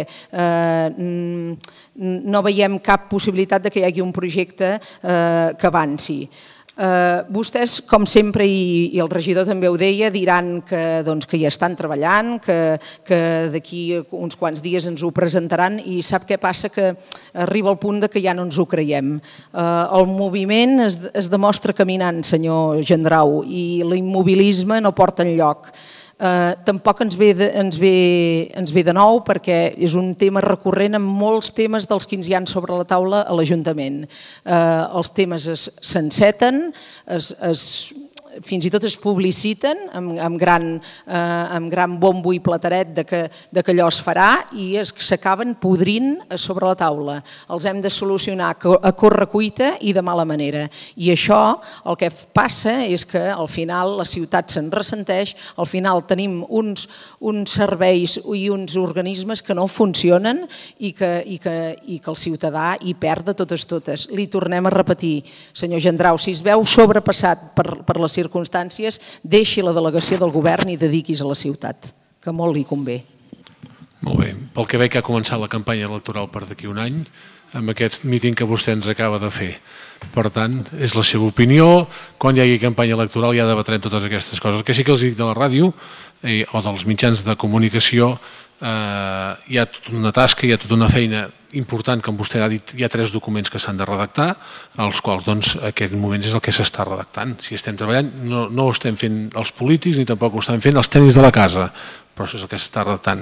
no veiem cap possibilitat que hi hagi un projecte que avanci. Vostès, com sempre, i el regidor també ho deia, diran que hi estan treballant, que d'aquí uns quants dies ens ho presentaran i sap què passa? Que arriba el punt que ja no ens ho creiem. El moviment es demostra caminant, senyor Gendrau, i l'immobilisme no porta enlloc. Tampoc ens ve de nou perquè és un tema recurrent en molts temes dels que ens hi han sobre la taula a l'Ajuntament. Els temes s'enceten, fins i tot es publiciten amb gran bombo i plateret que allò es farà i s'acaben podrint sobre la taula. Els hem de solucionar a correcuita i de mala manera. I això el que passa és que al final la ciutat se'n ressenteix, al final tenim uns serveis i uns organismes que no funcionen i que el ciutadà hi perd de totes. Li tornem a repetir, senyor Gendrau, si es veu sobrepassat per les circumstàncies, deixi la delegació del govern i dediquis a la ciutat, que molt li convé. Molt bé. Pel que veig que ha començat la campanya electoral per d'aquí un any, amb aquest míting que vostè ens acaba de fer. Per tant, és la seva opinió. Quan hi hagi campanya electoral ja debatrem totes aquestes coses. El que sí que els dic de la ràdio o dels mitjans de comunicació, hi ha tota una tasca, hi ha tota una feina important, com vostè ha dit, hi ha 3 documents que s'han de redactar, els quals en aquests moments és el que s'està redactant. Si estem treballant, no ho estem fent els polítics ni tampoc ho estan fent els tècnics de la casa, però això és el que s'està redactant.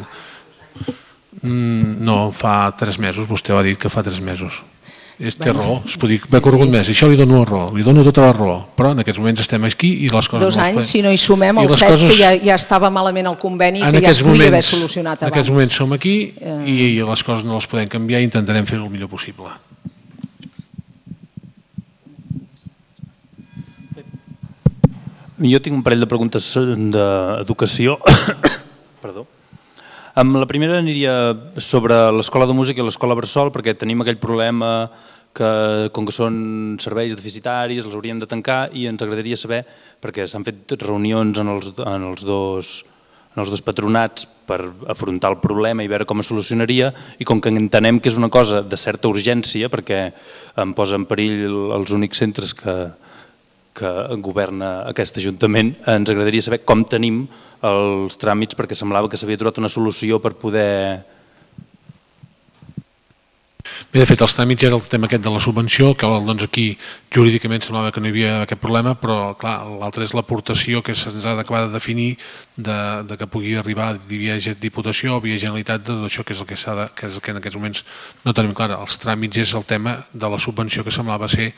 No, fa 3 mesos, vostè ho ha dit que fa 3 mesos. Té raó, es pot dir que m'ha corregut més, i això li dono la raó, li dono tota la raó, però en aquests moments estem aquí i les coses... 2 anys, si no hi sumem el 7, que ja estava malament el conveni, que ja es podia haver solucionat abans. En aquests moments som aquí i les coses no les podem canviar i intentarem fer-ho el millor possible. Jo tinc un parell de preguntes d'educació. Perdó. La primera aniria sobre l'escola de música i l'escola Bressol, perquè tenim aquell problema que, com que són serveis deficitaris, els hauríem de tancar i ens agradaria saber, perquè s'han fet reunions en els dos patronats per afrontar el problema i veure com es solucionaria, i com que entenem que és una cosa de certa urgència, perquè em posa en perill els únics centres que governa aquest Ajuntament, ens agradaria saber com tenim els tràmits, perquè semblava que s'havia trobat una solució per poder... Bé, de fet, els tràmits era el tema aquest de la subvenció, que aquí jurídicament semblava que no hi havia aquest problema, però clar, l'altre és l'aportació que se'ns ha d'acabar de definir que pugui arribar via Diputació o via Generalitat, d'això que és el que en aquests moments no tenim clar. Els tràmits és el tema de la subvenció que semblava ser...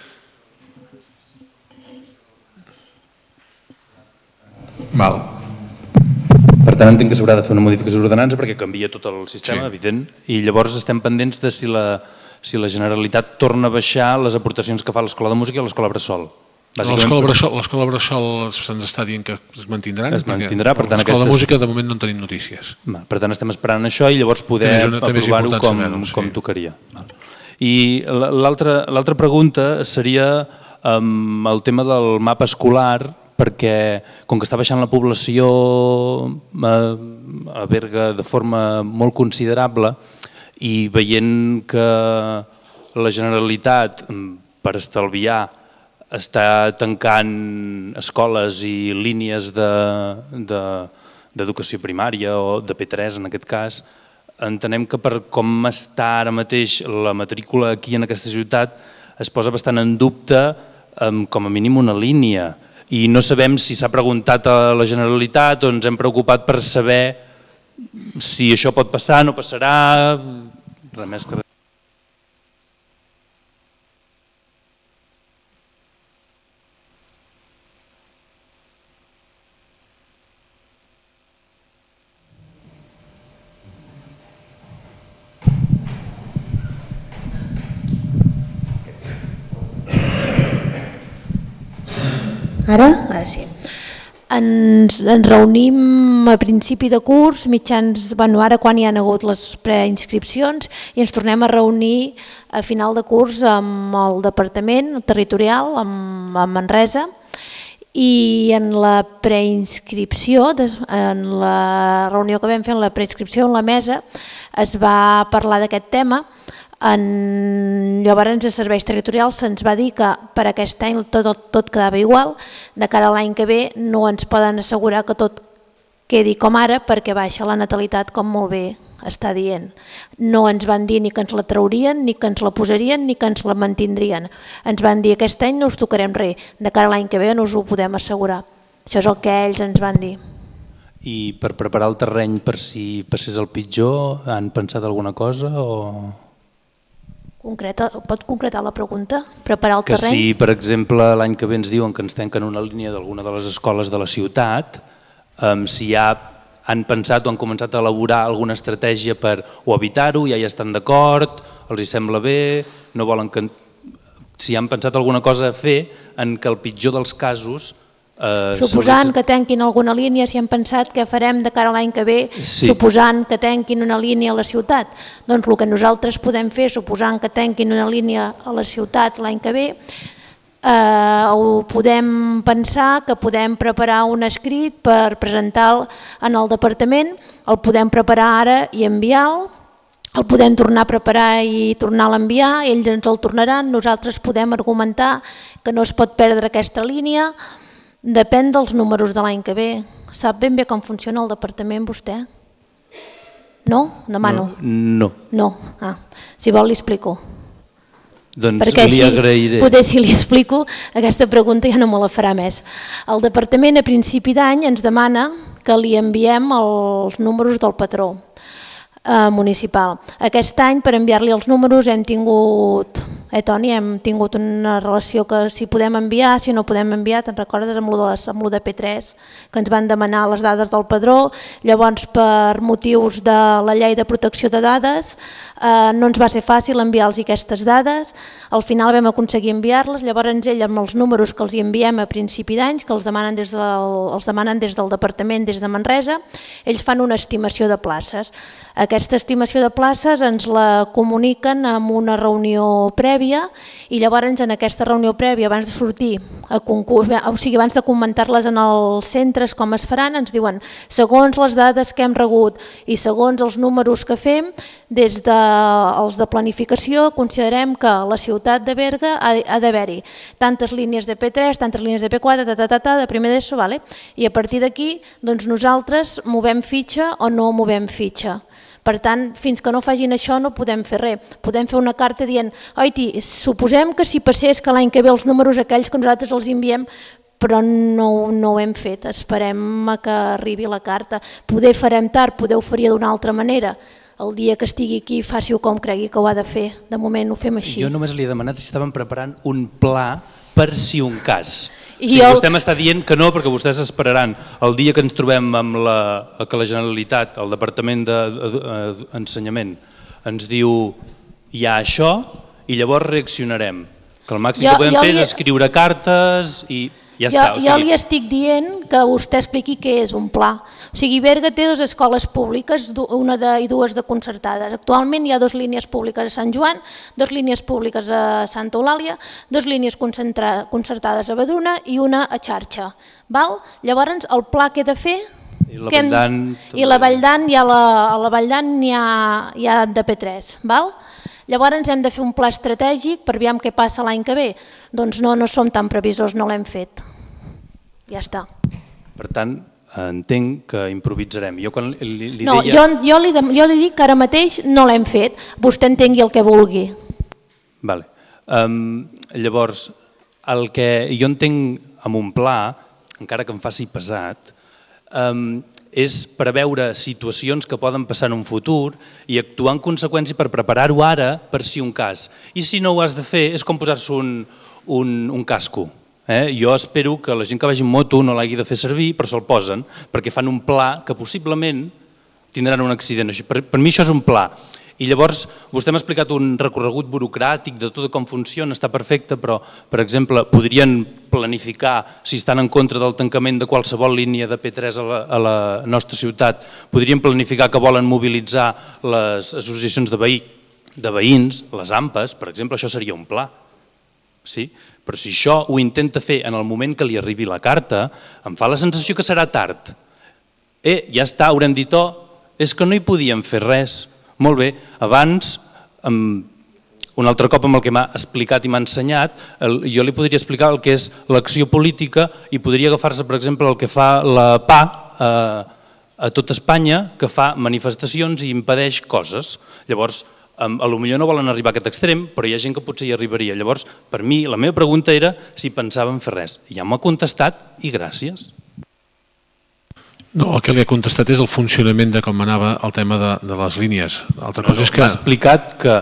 Val. Per tant, entenc que s'haurà de fer una modificació d'ordenança perquè canvia tot el sistema, evident, i llavors estem pendents de si la Generalitat torna a baixar les aportacions que fa l'Escola de Música i l'Escola Bressol. L'escola Bressol se'ns està dient que es mantindran. Es mantindrà, per tant... L'escola de música de moment no en tenim notícies. Per tant, estem esperant això i llavors poder aprovar-ho com tocaria. I l'altra pregunta seria el tema del mapa escolar, perquè com que està baixant la població a Berga de forma molt considerable i veient que la Generalitat, per estalviar, està tancant escoles i línies d'educació primària o de P3 en aquest cas, entenem que per com està ara mateix la matrícula aquí en aquesta ciutat es posa bastant en dubte com a mínim una línia. I no sabem si s'ha preguntat a la Generalitat o ens hem preocupat per saber si això pot passar, no passarà, res més que... Ara sí. Ens reunim a principi de curs, ara quan hi ha hagut les preinscripcions, i ens tornem a reunir a final de curs amb el departament territorial, amb Manresa, i en la preinscripció, en la reunió que vam fer en la preinscripció en la mesa, es va parlar d'aquest tema. Llavors a serveis territorials se'ns va dir que per aquest any tot quedava igual, de cara a l'any que ve no ens poden assegurar que tot quedi com ara perquè baixa la natalitat, com molt bé està dient. No ens van dir ni que ens la traurien, ni que ens la posarien, ni que ens la mantindrien. Ens van dir aquest any no us tocarem res, de cara a l'any que ve no us ho podem assegurar. Això és el que ells ens van dir. I per preparar el terreny per si passés el pitjor, han pensat alguna cosa o...? Pot concretar la pregunta? Preparar el terreny? Que si, per exemple, l'any que ve ens diuen que ens tanquen una línia d'alguna de les escoles de la ciutat, si ja han pensat o han començat a elaborar alguna estratègia per o evitar-ho, ja hi estan d'acord, els hi sembla bé, no volen que... Si han pensat alguna cosa a fer en què el pitjor dels casos... Suposant que tanquin alguna línia, si han pensat què farem de cara a l'any que ve, suposant que tanquin una línia a la ciutat. Doncs el que nosaltres podem fer, suposant que tanquin una línia a la ciutat l'any que ve, ho podem pensar que podem preparar un escrit per presentar en el departament, el podem preparar ara i enviar-lo, el podem tornar a preparar i tornar a l'enviar, ells ens el tornaran, nosaltres podem argumentar que no es pot perdre aquesta línia, depèn dels números de l'any que ve. Sap ben bé com funciona el departament vostè? No? Demano. No. No. Si vol li explico. Doncs li agrairé. Potser si li explico, aquesta pregunta ja no me la farà més. El departament a principi d'any ens demana que li enviem els números del patró municipal. Aquest any, per enviar-li els números, hem tingut, Toni, hem tingut una relació que si podem enviar, si no podem enviar, te'n recordes amb lo de P3, que ens van demanar les dades del padró, llavors per motius de la llei de protecció de dades no ens va ser fàcil enviar-los aquestes dades, al final vam aconseguir enviar-les, llavors ell amb els números que els enviem a principi d'anys, que els demanen des del departament, des de Manresa, ells fan una estimació de places. Aquesta estimació de places ens la comuniquen en una reunió prèvia i llavors en aquesta reunió prèvia, abans de sortir a concurs, o sigui, abans de comentar-les en els centres com es faran, ens diuen, segons les dades que hem rebut i segons els números que fem, des dels de planificació considerem que a la ciutat de Berga ha d'haver-hi tantes línies de P3, tantes línies de P4, de primer d'ESO, i a partir d'aquí nosaltres movem fitxa o no movem fitxa. Per tant, fins que no facin això no podem fer res. Podem fer una carta dient, oiti, suposem que si passés que l'any que ve els números aquells que nosaltres els enviem, però no ho hem fet, esperem que arribi la carta. Poder farem tard, poder ho faria d'una altra manera. El dia que estigui aquí faci-ho com cregui que ho ha de fer. De moment ho fem així. Jo només li he demanat si estaven preparant un pla per si un cas. Vostè m'està dient que no, perquè vostès esperaran el dia que ens trobem amb que la Generalitat, el Departament d'Ensenyament, ens diu hi ha això i llavors reaccionarem. Que el màxim que podem fer és escriure cartes i ja està. Jo li estic dient que vostè expliqui què és un pla. O sigui, Berga té 2 escoles públiques, una i 2 de concertades. Actualment hi ha 2 línies públiques a Sant Joan, 2 línies públiques a Santa Eulàlia, 2 línies concertades a Badruna i una a Xarxa. Llavors, el pla que he de fer... I la Valldan... I la Valldan, a la Valldan hi ha de P3. Llavors hem de fer un pla estratègic per veure què passa l'any que ve. Doncs no som tan previsors, no l'hem fet. Ja està. Per tant, entenc que improvisarem. Jo li dic que ara mateix no l'hem fet. Vostè entengui el que vulgui. Llavors, el que jo entenc amb un pla, encara que em faci pesat, és preveure situacions que poden passar en un futur i actuar en conseqüència per preparar-ho ara per si un cas. I si no ho has de fer és com posar-se un casco. Jo espero que la gent que vagi en moto no l'hagi de fer servir, però se'l posen perquè fan un pla que possiblement tindran un accident. Per mi això és un pla. I llavors vostè m'ha explicat un recorregut burocràtic de tot com funciona, està perfecte, però per exemple podrien planificar, si estan en contra del tancament de qualsevol línia de P3 a la nostra ciutat, podrien planificar que volen mobilitzar les associacions de veïns, les AMPAs, per exemple, això seria un pla. Però si això ho intenta fer en el moment que li arribi la carta, em fa la sensació que serà tard. Ja està, haurem dit, és que no hi podíem fer res. Molt bé, abans, un altre cop amb el que m'ha explicat i m'ha ensenyat, jo li podria explicar el que és l'acció política i podria agafar-se, per exemple, el que fa la PA a tot Espanya, que fa manifestacions i impedeix coses. Llavors, potser no volen arribar a aquest extrem, però hi ha gent que potser hi arribaria. Llavors, per mi, la meva pregunta era si pensaven fer res. Ja m'ha contestat i gràcies. No, el que li he contestat és el funcionament de com anava el tema de les línies. L'altra cosa és que... M'ha explicat que,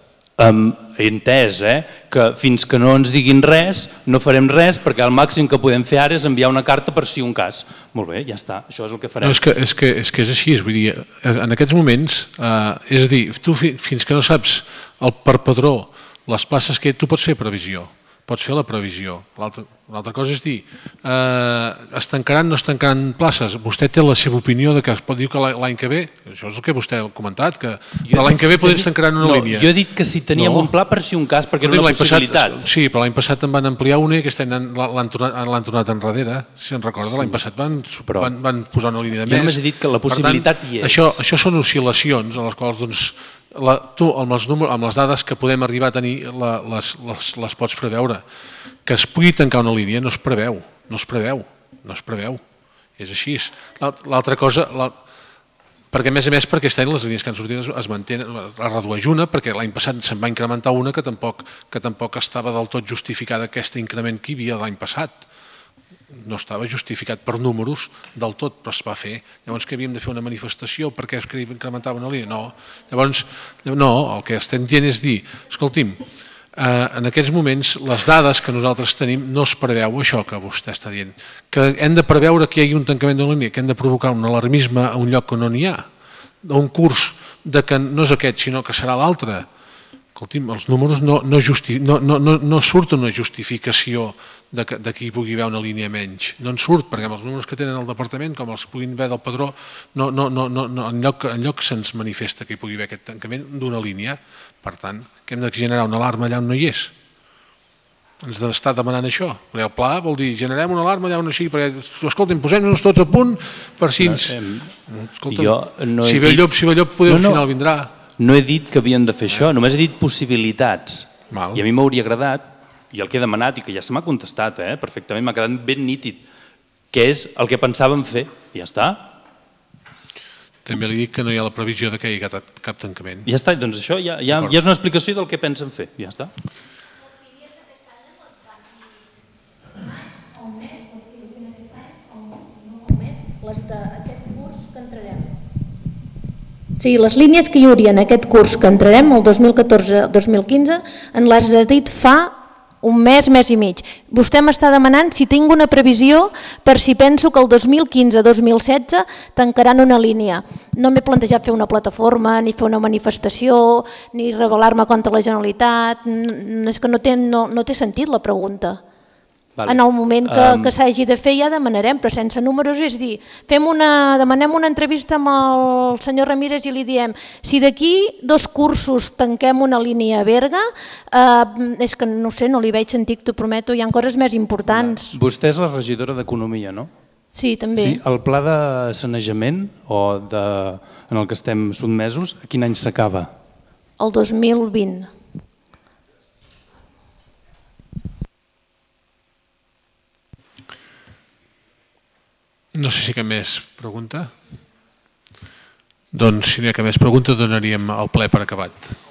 he entès, que fins que no ens diguin res, no farem res, perquè el màxim que podem fer ara és enviar una carta per si un cas. Molt bé, ja està, això és el que farem. No, és que és així, vull dir, en aquests moments, és a dir, tu fins que no saps per padró les places que tu pots fer previsió, pots fer la previsió. L'altra cosa és dir, es tancaran, no es tancaran places. Vostè té la seva opinió de que pot dir que l'any que ve, això és el que vostè ha comentat, que l'any que ve potser es tancaran una línia. Jo he dit que si teníem un pla per si un cas, perquè era una possibilitat. Sí, però l'any passat en van ampliar una i aquest any l'han tornat enrere, si en recorda, l'any passat van posar una línia de més. Jo només he dit que la possibilitat hi és. Això són oscil·lacions en les quals tu amb les dades que podem arribar a tenir les pots preveure. Que es pugui tancar una línia no es preveu, no es preveu. És així. L'altra cosa, perquè a més perquè aquest any les línies que han sortit es mantenen, es redueix una, perquè l'any passat se'n va incrementar una que tampoc estava del tot justificada aquest increment que hi havia l'any passat. No estava justificat per números del tot, però es va fer. Llavors que havíem de fer una manifestació perquè es incrementava una línia? No. Llavors, no, el que estem dient és dir, escolti'm, en aquests moments les dades que nosaltres tenim no es preveu això que vostè està dient, que hem de preveure que hi hagi un tancament de línia, que hem de provocar un alarmisme a un lloc que no n'hi ha, un curs que no és aquest sinó que serà l'altre. Escolti'm, els números no surt una justificació que hi pugui haver una línia menys. No en surt, perquè amb els números que tenen el departament, com els puguin haver del padró, enlloc se'ns manifesta que hi pugui haver aquest tancament d'una línia. Per tant, que hem de generar una alarma allà on no hi és. Ens ha d'estar demanant això. El pla vol dir, generem una alarma allà on no sigui, perquè, escolta'm, posem-nos tots a punt per si ens... Si ve llop, al final vindrà. No he dit que havien de fer això, només he dit possibilitats. I a mi m'hauria agradat, i el que he demanat, i que ja se m'ha contestat, perfectament, m'ha quedat ben nítid, que és el que pensàvem fer, i ja està. També li dic que no hi ha la previsió que hi hagi cap tancament. Ja està, doncs això ja és una explicació del que pensen fer, ja està. Les d'aquest curs que entrarem. O sigui, les línies que hi hauria en aquest curs que entrarem, el 2014-2015, en les has dit fa un mes i mig. Vostè m'està demanant si tinc una previsió per si penso que el 2015-2016 tancaran una línia. No m'he plantejat fer una plataforma, ni fer una manifestació, ni rebel·lar-me contra la Generalitat. És que no té sentit la pregunta. En el moment que s'hagi de fer ja demanarem, però sense números, és dir, demanem una entrevista amb el senyor Ramírez i li diem si d'aquí 2 cursos tanquem una línia a Berga, és que no sé, no li veig sentit, t'ho prometo, hi ha coses més importants. Vostè és la regidora d'Economia, no? Sí, també. El pla de sanejament en el que estem sotmesos, a quin any s'acaba? El 2020. No sé si hi ha cap més pregunta. Doncs si no hi ha cap més pregunta donaríem el ple per acabat.